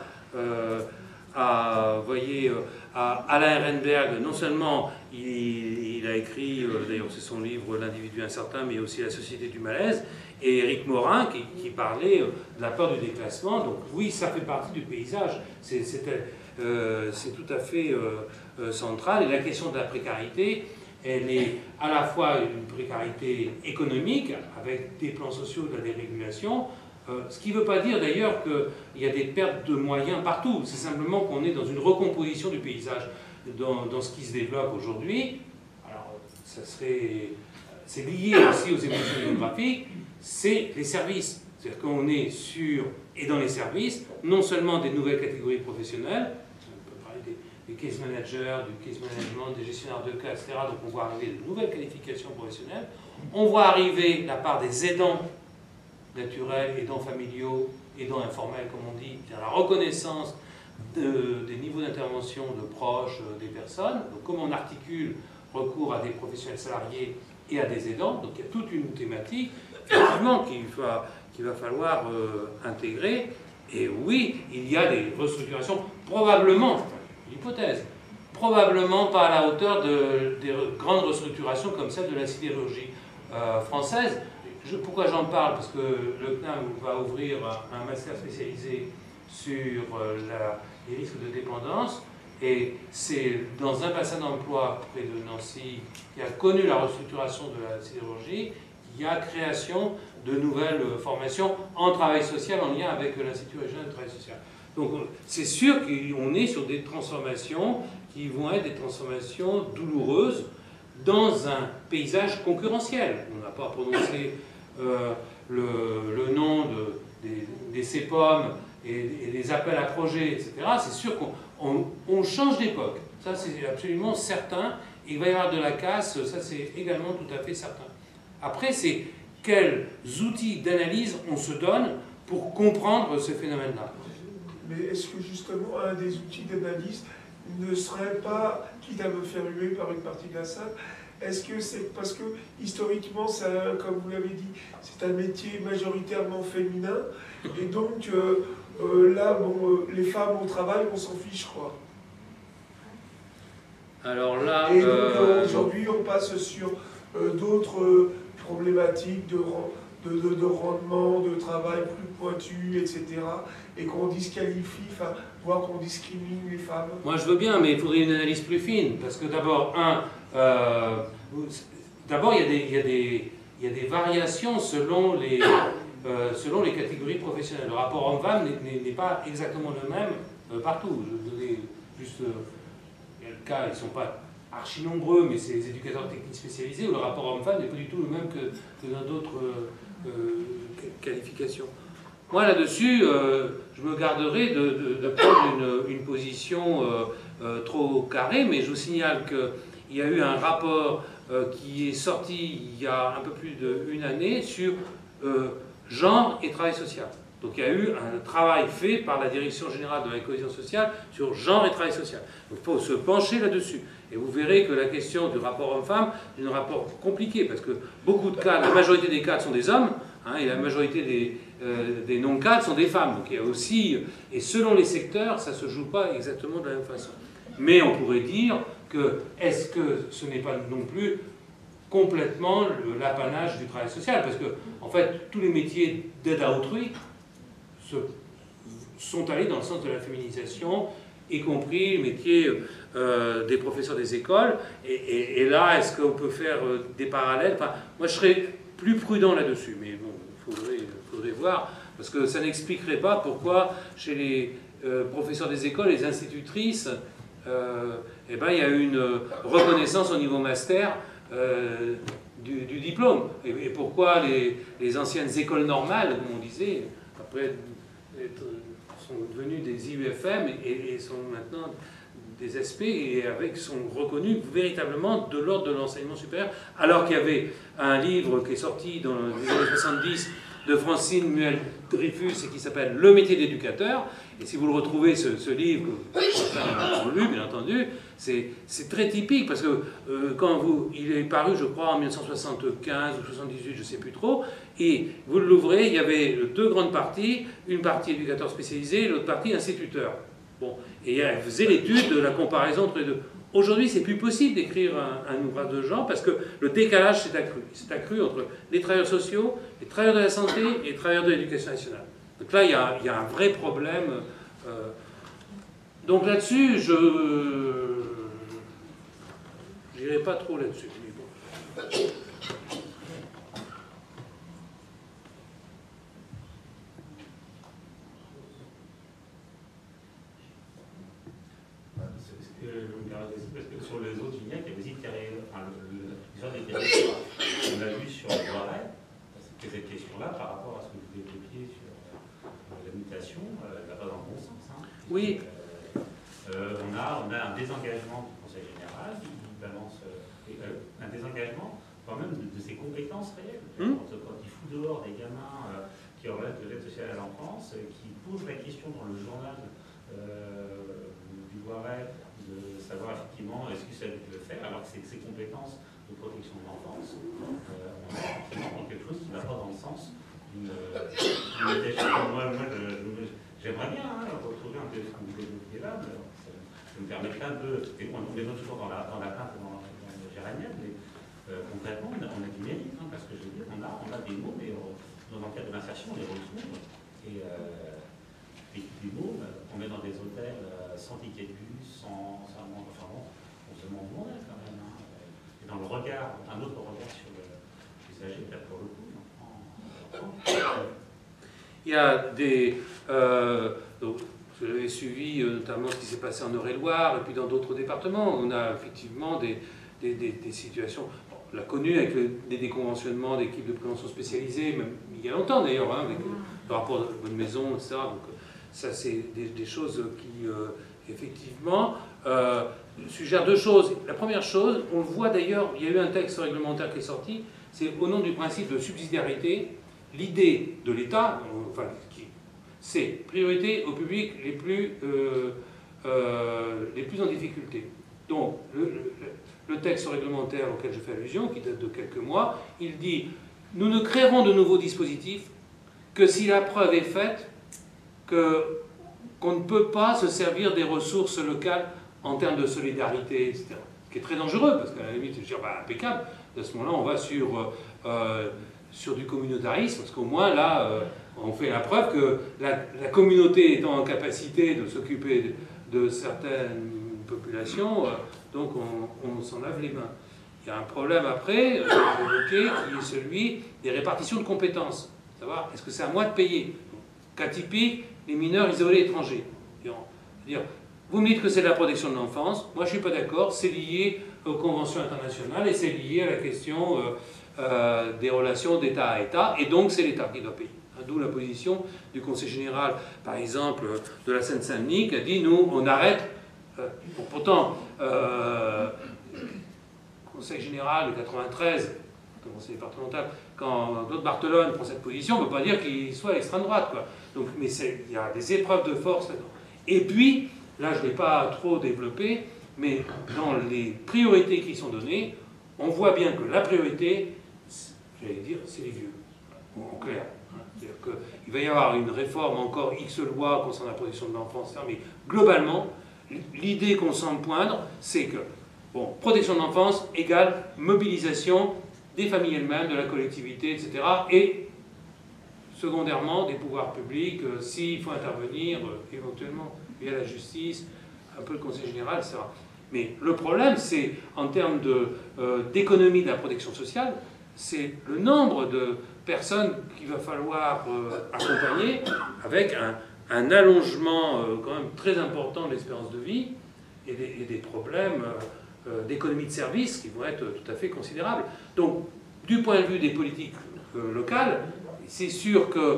voyez, à Alain Ehrenberg, non seulement il a écrit, d'ailleurs c'est son livre L'individu incertain, mais aussi La société du malaise, et Éric Morin qui parlait de la peur du déclassement. Donc oui, ça fait partie du paysage, c'est tout à fait central. Et la question de la précarité, elle est à la fois une précarité économique, avec des plans sociaux, de la dérégulation, ce qui ne veut pas dire d'ailleurs qu'il y a des pertes de moyens partout. C'est simplement qu'on est dans une recomposition du paysage dans ce qui se développe aujourd'hui. Alors, c'est lié aussi aux évolutions démographiques, c'est les services. C'est-à-dire qu'on est sur, et dans les services, non seulement des nouvelles catégories professionnelles, on peut parler des case managers, du case management, des gestionnaires de cas, etc. Donc on voit arriver de nouvelles qualifications professionnelles. On voit arriver la part des aidants naturels, aidants familiaux, aidants informels, comme on dit, la reconnaissance des niveaux d'intervention de proches des personnes. Donc comment on articule recours à des professionnels salariés et à des aidants. Donc il y a toute une thématique, effectivement, qu'il va falloir intégrer. Et oui, il y a des restructurations, probablement, l'hypothèse, probablement pas à la hauteur des grandes restructurations comme celle de la sidérurgie française. Pourquoi j'en parle? Parce que le CNAM va ouvrir un master spécialisé sur les risques de dépendance, et c'est dans un bassin d'emploi près de Nancy qui a connu la restructuration de la sidérurgie, qu'il y a création de nouvelles formations en travail social en lien avec l'Institut régional de travail social. Donc c'est sûr qu'on est sur des transformations qui vont être des transformations douloureuses dans un paysage concurrentiel. On n'a pas prononcé le nom des CEPOM et des appels à projets, etc. C'est sûr qu'on change d'époque. Ça, c'est absolument certain. Il va y avoir de la casse, ça, c'est également tout à fait certain. Après, c'est quels outils d'analyse on se donne pour comprendre ce phénomène-là. Mais est-ce que justement, un des outils d'analyse ne serait pas, quitte à me faire huer par une partie de la salle, est-ce que c'est parce que historiquement, ça, comme vous l'avez dit, c'est un métier majoritairement féminin, et donc là, bon, les femmes au travail, on s'en fiche, quoi. Alors là, et donc aujourd'hui, on passe sur d'autres problématiques de rendement, de travail plus pointu, etc. Et qu'on disqualifie, voire qu'on discrimine les femmes. Moi je veux bien, mais il faudrait une analyse plus fine, parce que d'abord, il y a des variations selon les catégories professionnelles. Le rapport homme-femme n'est pas exactement le même partout. Je vais donner juste le cas, ils ne sont pas archi nombreux, mais c'est les éducateurs techniques spécialisés, où le rapport homme-femme n'est pas du tout le même que dans d'autres qualifications. Moi, là-dessus, je me garderai de prendre une position trop carrée, mais je vous signale qu'il y a eu un rapport qui est sorti il y a un peu plus d'une année sur genre et travail social. Donc il y a eu un travail fait par la Direction générale de la cohésion sociale sur genre et travail social. Donc il faut se pencher là-dessus. Et vous verrez que la question du rapport homme-femme est un rapport compliqué, parce que beaucoup de cadres, la majorité des cadres sont des hommes, hein, et la majorité des non-cadres sont des femmes. Donc il y a aussi, et selon les secteurs, ça ne se joue pas exactement de la même façon. Mais on pourrait dire que, est-ce que ce n'est pas non plus complètement l'apanage du travail social? Parce que, en fait, tous les métiers d'aide à autrui sont allés dans le sens de la féminisation, y compris le métier des professeurs des écoles. Et là, est-ce qu'on peut faire des parallèles? Enfin, moi, je serais plus prudent là-dessus, mais bon, il faudrait voir, parce que ça n'expliquerait pas pourquoi, chez les professeurs des écoles, les institutrices, eh ben, il y a une reconnaissance au niveau master du diplôme. Et pourquoi les anciennes écoles normales, comme on disait, après sont devenues des IUFM et sont maintenant des SP et sont reconnus véritablement de l'ordre de l'enseignement supérieur, alors qu'il y avait un livre qui est sorti dans les années 70 de Francine Muel-Dreyfus et qui s'appelle Le métier d'éducateur. Et si vous le retrouvez, ce livre, que certains l'ont lu, bien entendu, c'est très typique parce que il est paru, je crois, en 1975 ou 78, je ne sais plus trop, et vous l'ouvrez, il y avait deux grandes parties, une partie éducateur spécialisé, l'autre partie instituteur. Bon, et elle faisait l'étude de la comparaison entre les deux. Aujourd'hui, c'est plus possible d'écrire un ouvrage de genre parce que le décalage s'est accru. Il s'est accru entre les travailleurs sociaux, les travailleurs de la santé et les travailleurs de l'éducation nationale. Donc là, il y a un vrai problème. Donc là-dessus, je n'irai pas trop là-dessus. Bon. Parce que sur les autres vignettes, il y a aussi l'histoire des territoires. On l'a vu sur le Loiret, c'était cette question-là par rapport à ce que vous développiez sur la mutation, elle va pas dans le bon sens. Hein. Oui. On a un désengagement du Conseil général, qui balance un désengagement quand même de ses compétences réelles. Quand il fout dehors des gamins qui relèvent de l'aide sociale à l'enfance, qui posent la question dans le journal du Loiret, de savoir effectivement est-ce que ça peut le faire, alors que ses compétences de protection de l'enfance, on a effectivement quelque chose qui ne va pas dans le sens d'une moi j'aimerais bien retrouver un peu ce que vous développiez là, mais ça me permettrait de... On est toujours dans la plainte dans le géranienne, mais concrètement, on a du mérite, parce que je veux dire, on a des mots, mais dans le cadre de l'insertion, on les retrouve, et des mots qu'on met dans des hôtels sans ticket de bus, sans enfin bon, on se demande où on est quand même. Hein. Et dans le regard, un autre regard sur l'usager, peut-être pour le coup. Il y a des... vous avez suivi notamment ce qui s'est passé en Eure-et-Loire et puis dans d'autres départements. On a effectivement des situations... Bon, on l'a connu avec des déconventionnements d'équipes de prévention spécialisées, même il y a longtemps d'ailleurs, hein, avec le rapport de Bonne Maison, etc. Donc ça, c'est des choses qui, effectivement, suggèrent deux choses. La première chose, on le voit d'ailleurs, il y a eu un texte réglementaire qui est sorti, c'est au nom du principe de subsidiarité, l'idée de l'État, enfin, c'est priorité aux publics les plus en difficulté. Donc, le texte réglementaire auquel je fais allusion, qui date de quelques mois, il dit « Nous ne créerons de nouveaux dispositifs que si la preuve est faite qu'on ne peut pas se servir des ressources locales en termes de solidarité, etc. » Ce qui est très dangereux, parce qu'à la limite, je veux dire, impeccable. À ce moment-là, on va sur du communautarisme, parce qu'au moins, là, on fait la preuve que la communauté étant en capacité de s'occuper de certaines populations, donc on s'en lave les mains. Il y a un problème après, évoqué, qui est celui des répartitions de compétences. Savoir, est-ce que c'est à moi de payer? Cas typique, les mineurs isolés étrangers. C'est-à-dire, vous me dites que c'est de la protection de l'enfance, moi je ne suis pas d'accord, c'est lié aux conventions internationales et c'est lié à la question des relations d'État à État, et donc c'est l'État qui doit payer. D'où la position du Conseil général, par exemple, de la Seine-Saint-Denis, qui a dit, nous, on arrête. Pourtant, le Conseil général de 93, le Conseil départemental, quand Claude Barthelone prend cette position, on ne peut pas dire qu'il soit à l'extrême droite, quoi. Donc, mais il y a des épreuves de force là-dedans. Et puis, là, je ne l'ai pas trop développé, mais dans les priorités qui sont données, on voit bien que la priorité, j'allais dire, c'est les vieux, en clair. C'est-à-dire qu'il va y avoir une réforme encore X lois concernant la protection de l'enfance, mais globalement, l'idée qu'on semble poindre, c'est que, bon, protection de l'enfance égale mobilisation des familles elles-mêmes, de la collectivité, etc. Et, secondairement, des pouvoirs publics, s'il faut intervenir, éventuellement, via la justice, un peu le Conseil général, etc. Mais le problème, c'est, en termes d'économie de la protection sociale, c'est le nombre de personnes qu'il va falloir accompagner avec un allongement quand même très important de l'espérance de vie et des problèmes d'économie de services qui vont être tout à fait considérables. Donc, du point de vue des politiques locales, c'est sûr que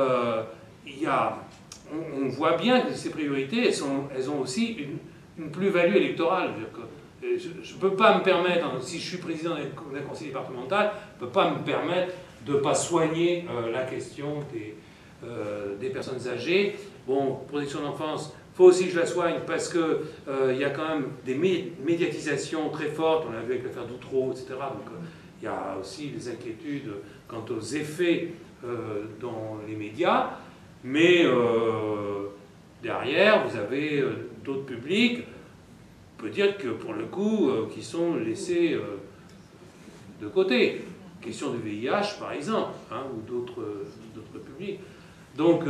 on voit bien que ces priorités, elles ont aussi une plus-value électorale. Je ne peux pas me permettre, si je suis président d'un conseil départemental, je ne peux pas me permettre de ne pas soigner la question des personnes âgées. Bon, protection de l'enfance, il faut aussi que je la soigne parce qu'il y a quand même des médiatisations très fortes, on l'a vu avec l'affaire d'Outreau, etc. Donc il y a aussi des inquiétudes quant aux effets dans les médias, mais derrière, vous avez d'autres publics, on peut dire que pour le coup, qui sont laissés de côté. Question du VIH, par exemple, hein, ou d'autres publics. Donc,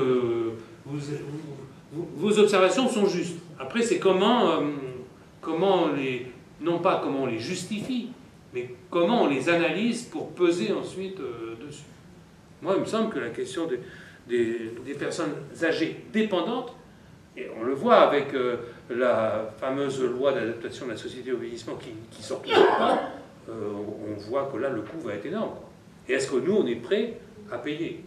vos observations sont justes. Après, c'est comment on les... Non pas comment on les justifie, mais comment on les analyse pour peser ensuite dessus. Moi, il me semble que la question des personnes âgées dépendantes, et on le voit avec la fameuse loi d'adaptation de la société au vieillissement qui sort tout de pas, on voit que là, le coût va être énorme. Et est-ce que nous, on est prêts à payer?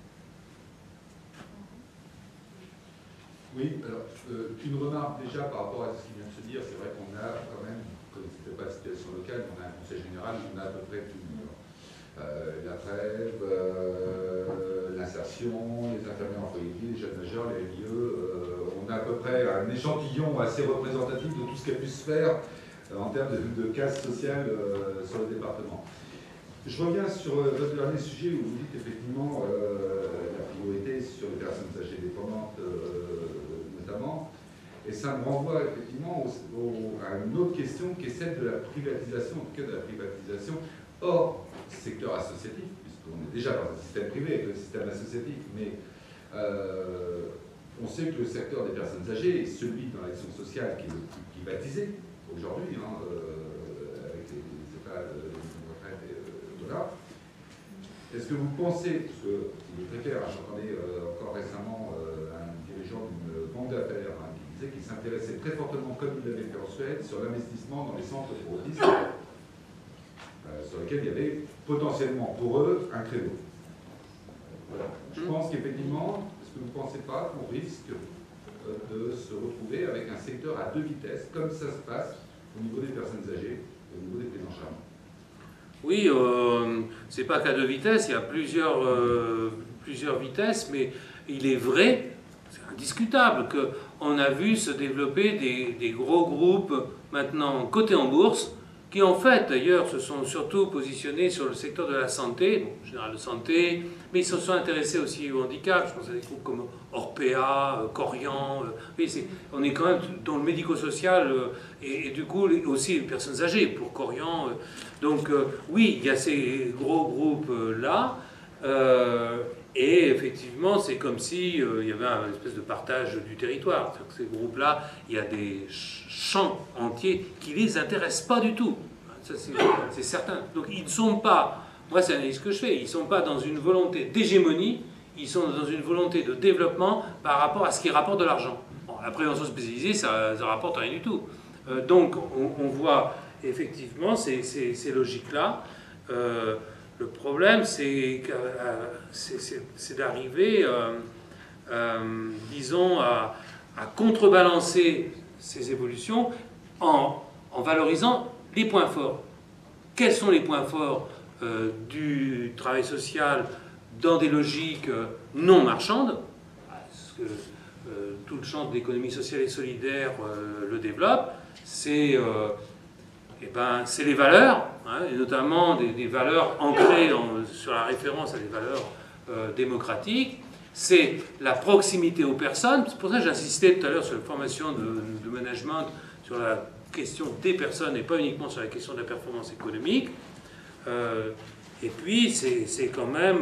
Oui, alors, une remarque déjà par rapport à ce qui vient de se dire, c'est vrai qu'on a quand même, comme c'était pas la situation locale, on a un conseil général, on a à peu près tout. La trêve, l'insertion, les infirmières en foyer de vie, les jeunes majeurs, les LIE, on a à peu près un échantillon assez représentatif de tout ce qui a pu se faire en termes de casse sociale sur le département. Je reviens sur votre dernier sujet où vous dites effectivement la priorité sur les personnes âgées dépendantes notamment, et ça me renvoie effectivement à une autre question qui est celle de la privatisation, en tout cas de la privatisation hors secteur associatif, puisqu'on est déjà dans un système privé avec le système associatif, mais on sait que le secteur des personnes âgées est celui dans l'action sociale qui est le plus privatisé aujourd'hui, hein, avec les EHPAD, les retraites, et voilà. Est-ce que vous pensez, parce que il est très clair, hein, j'entendais encore récemment un dirigeant d'une banque d'affaires hein, qui disait qu'il s'intéressait très fortement, comme il l'avait fait en Suède, sur l'investissement dans les centres pour autisme, sur lesquels il y avait potentiellement pour eux un créneau. Voilà. Je pense qu'effectivement, est-ce que vous ne pensez pas qu'on risque de se retrouver avec un secteur à deux vitesses, comme ça se passe au niveau des personnes âgées et au niveau des prises en charge? Oui, c'est pas qu'à deux vitesses, il y a plusieurs vitesses, mais il est vrai, c'est indiscutable, qu'on a vu se développer des gros groupes maintenant cotés en bourse, qui en fait d'ailleurs se sont surtout positionnés sur le secteur de la santé, bon, général de santé, mais ils se sont intéressés aussi au handicap, je pense à des groupes comme Orpea, Corian, on est quand même dans le médico-social et du coup aussi les personnes âgées pour Corian. Donc oui, il y a ces gros groupes-là, et effectivement c'est comme si il y avait une espèce de partage du territoire. Ces groupes-là, il y a des champs entiers qui ne les intéressent pas du tout. Ça, c'est certain. Donc ils ne sont pas, moi c'est l'analyse que je fais, ils ne sont pas dans une volonté d'hégémonie, ils sont dans une volonté de développement par rapport à ce qui rapporte de l'argent. Bon, la prévention spécialisée, ça ne rapporte rien du tout. Donc on voit effectivement ces logiques-là. Le problème, c'est d'arriver, disons, à contrebalancer ces évolutions en valorisant les points forts. Quels sont les points forts du travail social dans des logiques non marchandes? Parce que tout le champ de l'économie sociale et solidaire le développe. C'est les valeurs, hein, et notamment des valeurs ancrées sur la référence à des valeurs démocratiques. C'est la proximité aux personnes. C'est pour ça que j'insistais tout à l'heure sur la formation de management, sur la question des personnes et pas uniquement sur la question de la performance économique. Et puis, c'est quand même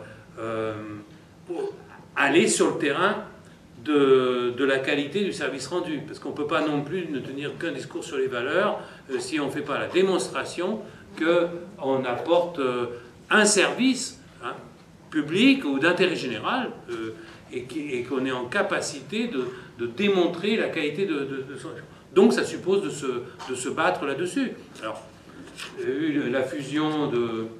pour aller sur le terrain de la qualité du service rendu. Parce qu'on ne peut pas non plus ne tenir qu'un discours sur les valeurs si on ne fait pas la démonstration qu'on apporte un service public ou d'intérêt général et qu'on est en capacité de démontrer la qualité de son... Donc ça suppose de se battre là-dessus. Alors, il y a eu la fusion du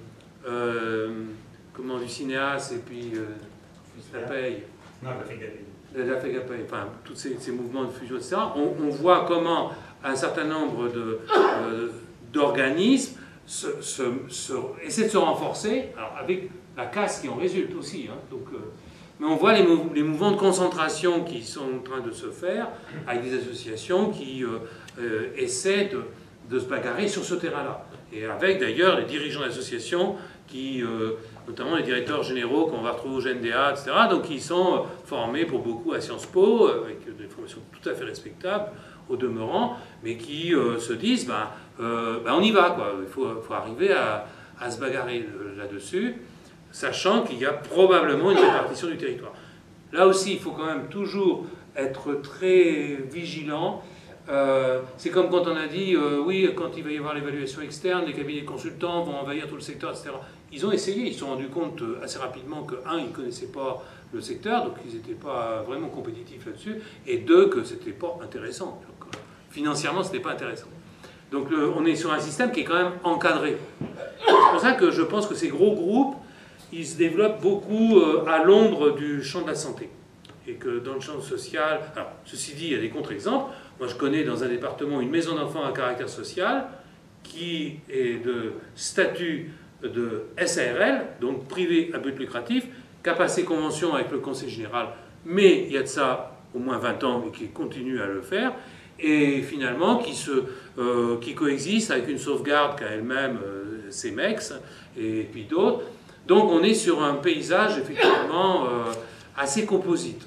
cinéaste et puis la paye. Non, la FEGAPEI. La FEGAPEI, enfin, tous ces mouvements de fusion, etc. On voit comment un certain nombre d'organismes essaie de se renforcer, alors avec la casse qui en résulte aussi. Hein, donc, mais on voit les mouvements de concentration qui sont en train de se faire avec des associations qui essaient de se bagarrer sur ce terrain-là. Et avec d'ailleurs les dirigeants d'associations qui, notamment les directeurs généraux qu'on va retrouver au GNDA, etc., donc qui sont formés pour beaucoup à Sciences Po, avec des formations tout à fait respectables au demeurant, mais qui se disent, on y va, quoi. Il faut arriver à se bagarrer là-dessus, sachant qu'il y a probablement une répartition du territoire. Là aussi, il faut quand même toujours être très vigilant. C'est comme quand on a dit, oui, quand il va y avoir l'évaluation externe, les cabinets consultants vont envahir tout le secteur, etc. Ils ont essayé, ils se sont rendus compte assez rapidement que, un, ils ne connaissaient pas le secteur, donc ils n'étaient pas vraiment compétitifs là-dessus, et deux, que ce n'était pas intéressant. Donc, financièrement, ce n'était pas intéressant. Donc on est sur un système qui est quand même encadré. C'est pour ça que je pense que ces gros groupes, ils se développent beaucoup à l'ombre du champ de la santé. Et que dans le champ social... Alors, ceci dit, il y a des contre-exemples. Moi, je connais dans un département une maison d'enfants à caractère social qui est de statut de SARL, donc privé à but lucratif, qui a passé convention avec le Conseil général, mais il y a de ça au moins 20 ans et qui continue à le faire, et finalement qui coexiste avec une sauvegarde qu'a elle-même CEMEX et puis d'autres. Donc on est sur un paysage effectivement assez composite.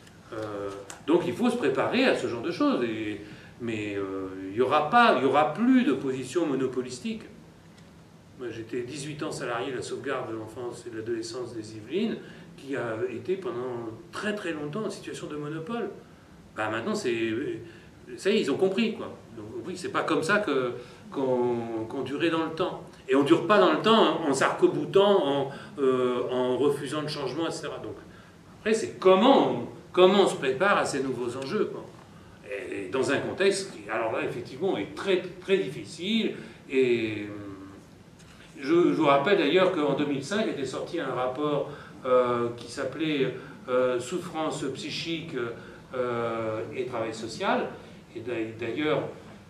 Donc il faut se préparer à ce genre de choses. Mais il n'y aura plus de position monopolistique. Moi j'étais 18 ans salarié de la sauvegarde de l'enfance et de l'adolescence des Yvelines, qui a été pendant très très longtemps en situation de monopole. Maintenant ça y est, ils ont compris, quoi. Ils ont compris que c'est pas comme ça qu'on durait dans le temps. Et on ne dure pas dans le temps en s'arc-boutant, en refusant le changement, etc. Donc, après, c'est comment on se prépare à ces nouveaux enjeux, quoi. Et dans un contexte qui, alors là, effectivement, est très, très difficile. Et je vous rappelle d'ailleurs qu'en 2005 était sorti un rapport qui s'appelait Souffrance psychique et travail social. Et d'ailleurs,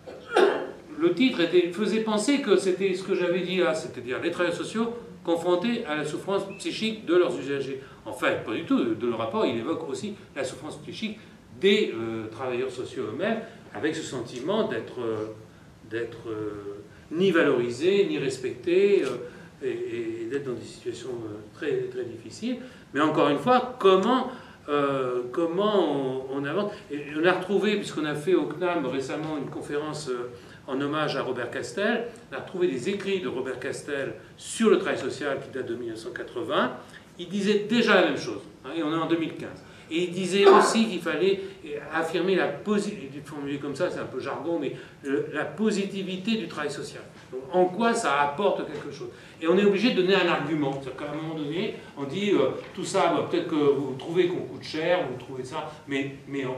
le titre faisait penser que c'était ce que j'avais dit là, c'est-à-dire les travailleurs sociaux confrontés à la souffrance psychique de leurs usagers. En fait, pas du tout. De le rapport, il évoque aussi la souffrance psychique des travailleurs sociaux eux-mêmes, avec ce sentiment d'être ni valorisés, ni respectés, et d'être dans des situations très, très difficiles. Mais encore une fois, comment on avance. Et on a retrouvé, puisqu'on a fait au CNAM récemment une conférence en hommage à Robert Castel, on a retrouvé des écrits de Robert Castel sur le travail social qui datent de 1980. Il disait déjà la même chose, hein, et on est en 2015. Et il disait aussi qu'il fallait affirmer la positivité, formulé comme ça, c'est un peu jargon, mais la positivité du travail social. Donc, en quoi ça apporte quelque chose. Et on est obligé de donner un argument. C'est-à-dire qu'à un moment donné, on dit tout ça, peut-être que vous trouvez qu'on coûte cher, vous trouvez ça, mais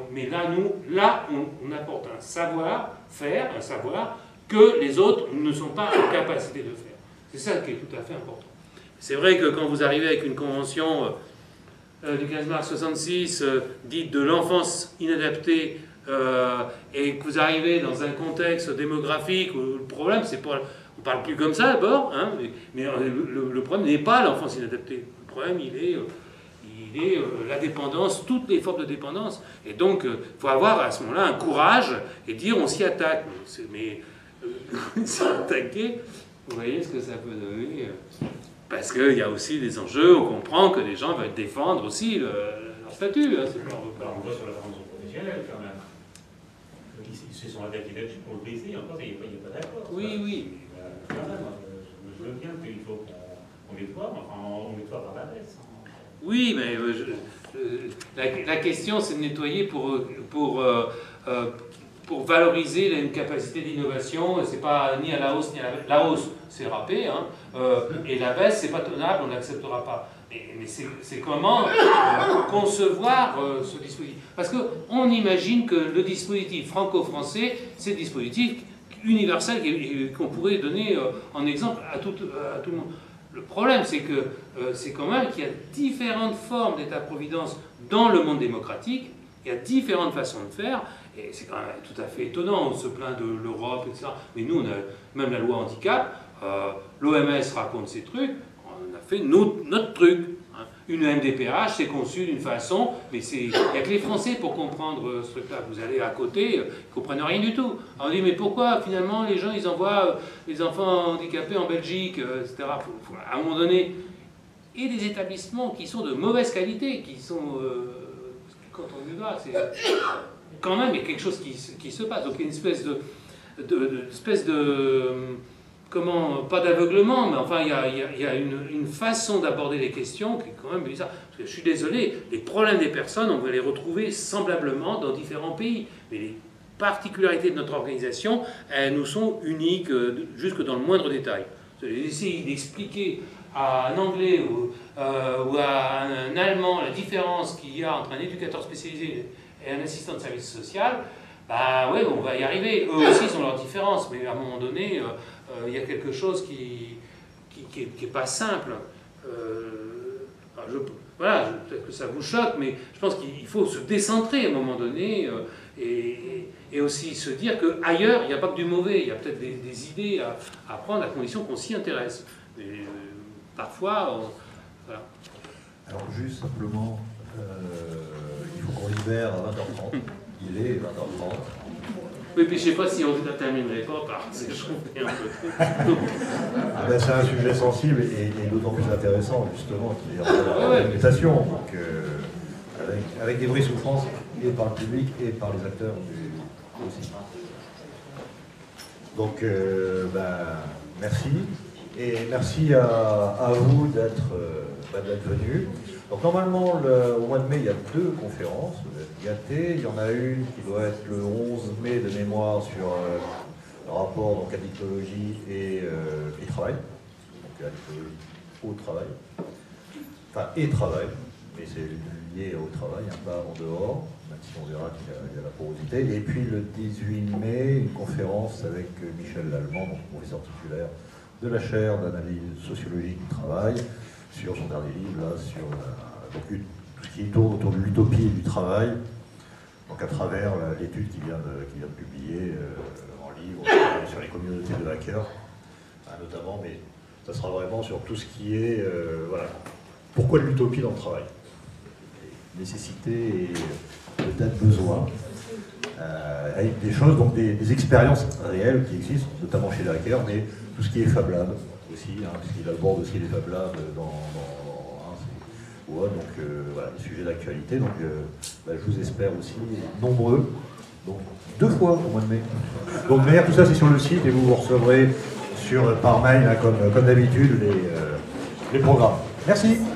là, on apporte un savoir-faire, un savoir que les autres ne sont pas en capacité de faire. C'est ça qui est tout à fait important. C'est vrai que quand vous arrivez avec une convention du 15 mars 66, dite de l'enfance inadaptée, et que vous arrivez dans un contexte démographique où le problème, c'est pas... On ne parle plus comme ça d'abord, hein, mais le problème n'est pas l'enfance inadaptée. Le problème, il est la dépendance, toutes les formes de dépendance. Et donc, il faut avoir à ce moment-là un courage et dire on s'y attaque. Mais s'y attaquer, vous voyez ce que ça peut donner. Parce qu'il y a aussi des enjeux, on comprend que les gens veulent défendre aussi leur statut. Hein, on voit sur la formation professionnelle quand même. Ils se sont adaptés là-dessus pour le baisser, encore il n'y a pas d'accord. Oui. Quand même, je veux bien qu'il faut qu'on nettoie, mais enfin, on nettoie par la baisse. Hein. Oui, mais la question, c'est de nettoyer pour valoriser une capacité d'innovation. C'est pas ni à la hausse ni à la baisse. La hausse, c'est râpé, hein, et la baisse, c'est pas tenable, on n'acceptera pas. Mais c'est comment concevoir ce dispositif. Parce qu'on imagine que le dispositif franco-français, c'est le dispositif universel qu'on pourrait donner en exemple à tout le monde. Le problème, c'est que c'est quand même qu'il y a différentes formes d'État-providence dans le monde démocratique, il y a différentes façons de faire, et c'est quand même tout à fait étonnant, on se plaint de l'Europe, etc. Mais nous, on a même la loi handicap, L'OMS raconte ses trucs, on a fait notre truc. Hein. Une MDPH, c'est conçu d'une façon, mais il n'y a que les Français pour comprendre ce truc-là. Vous allez à côté, ils ne comprennent rien du tout. Alors on dit, mais pourquoi finalement les gens ils envoient les enfants handicapés en Belgique, etc. Faut, à un moment donné, et des établissements qui sont de mauvaise qualité, qui sont... quand on y va, c'est... Quand même, il y a quelque chose qui se passe. Donc il y a une espèce de comment, pas d'aveuglement, mais enfin, il y a une façon d'aborder les questions qui est quand même bizarre. Parce que je suis désolé, les problèmes des personnes, on va les retrouver semblablement dans différents pays. Mais les particularités de notre organisation, elles nous sont uniques jusque dans le moindre détail. Essayer d'expliquer à un Anglais ou à un Allemand la différence qu'il y a entre un éducateur spécialisé et un assistant de service social, bah ouais, on va y arriver. Eux aussi, ils ont leurs différences, mais à un moment donné, il y a quelque chose qui est pas simple. Voilà, peut-être que ça vous choque, mais je pense qu'il faut se décentrer à un moment donné et aussi se dire qu'ailleurs, il n'y a pas que du mauvais, il y a peut-être des idées à prendre à condition qu'on s'y intéresse. Mais, parfois, voilà. Alors juste simplement, il faut qu'on libère à 20h30. Il est 20h30. Oui, puis je ne sais pas si on ne terminerait pas parce que je comprends un peu trop. Ah ben, c'est un sujet sensible et d'autant plus intéressant, justement, qui est en la réglementation. Donc, avec des vraies souffrances, et par le public et par les acteurs aussi. Donc, merci. Et merci à vous d'être venus. Donc normalement, au mois de mai, il y a 2 conférences, vous êtes gâtés. Il y en a une qui doit être le 11 mai de mémoire sur le rapport donc, addictologie et travail. Donc addictologie au travail. Enfin, et travail, mais c'est lié au travail, hein, pas en dehors, même si on verra qu'il y a la porosité. Et puis le 18 mai, une conférence avec Michel Lallemand, donc professeur titulaire de la chaire d'analyse sociologique du travail, sur son dernier livre, là, sur donc, tout ce qui tourne autour de l'utopie et du travail, donc à travers l'étude qu'il vient de publier en livre sur les communautés de hackers, notamment, mais ça sera vraiment sur tout ce qui est, voilà, pourquoi de l'utopie dans le travail, nécessité et peut-être besoin, avec des choses, donc des expériences réelles qui existent, notamment chez les hackers, mais tout ce qui est Fab Lab aussi, hein, puisqu'il aborde aussi les Fab Labs donc voilà, des sujets d'actualité. Donc je vous espère aussi nombreux, donc 2 fois au mois de mai. Donc d'ailleurs tout ça c'est sur le site et vous recevrez par mail, hein, comme d'habitude, les programmes. Merci.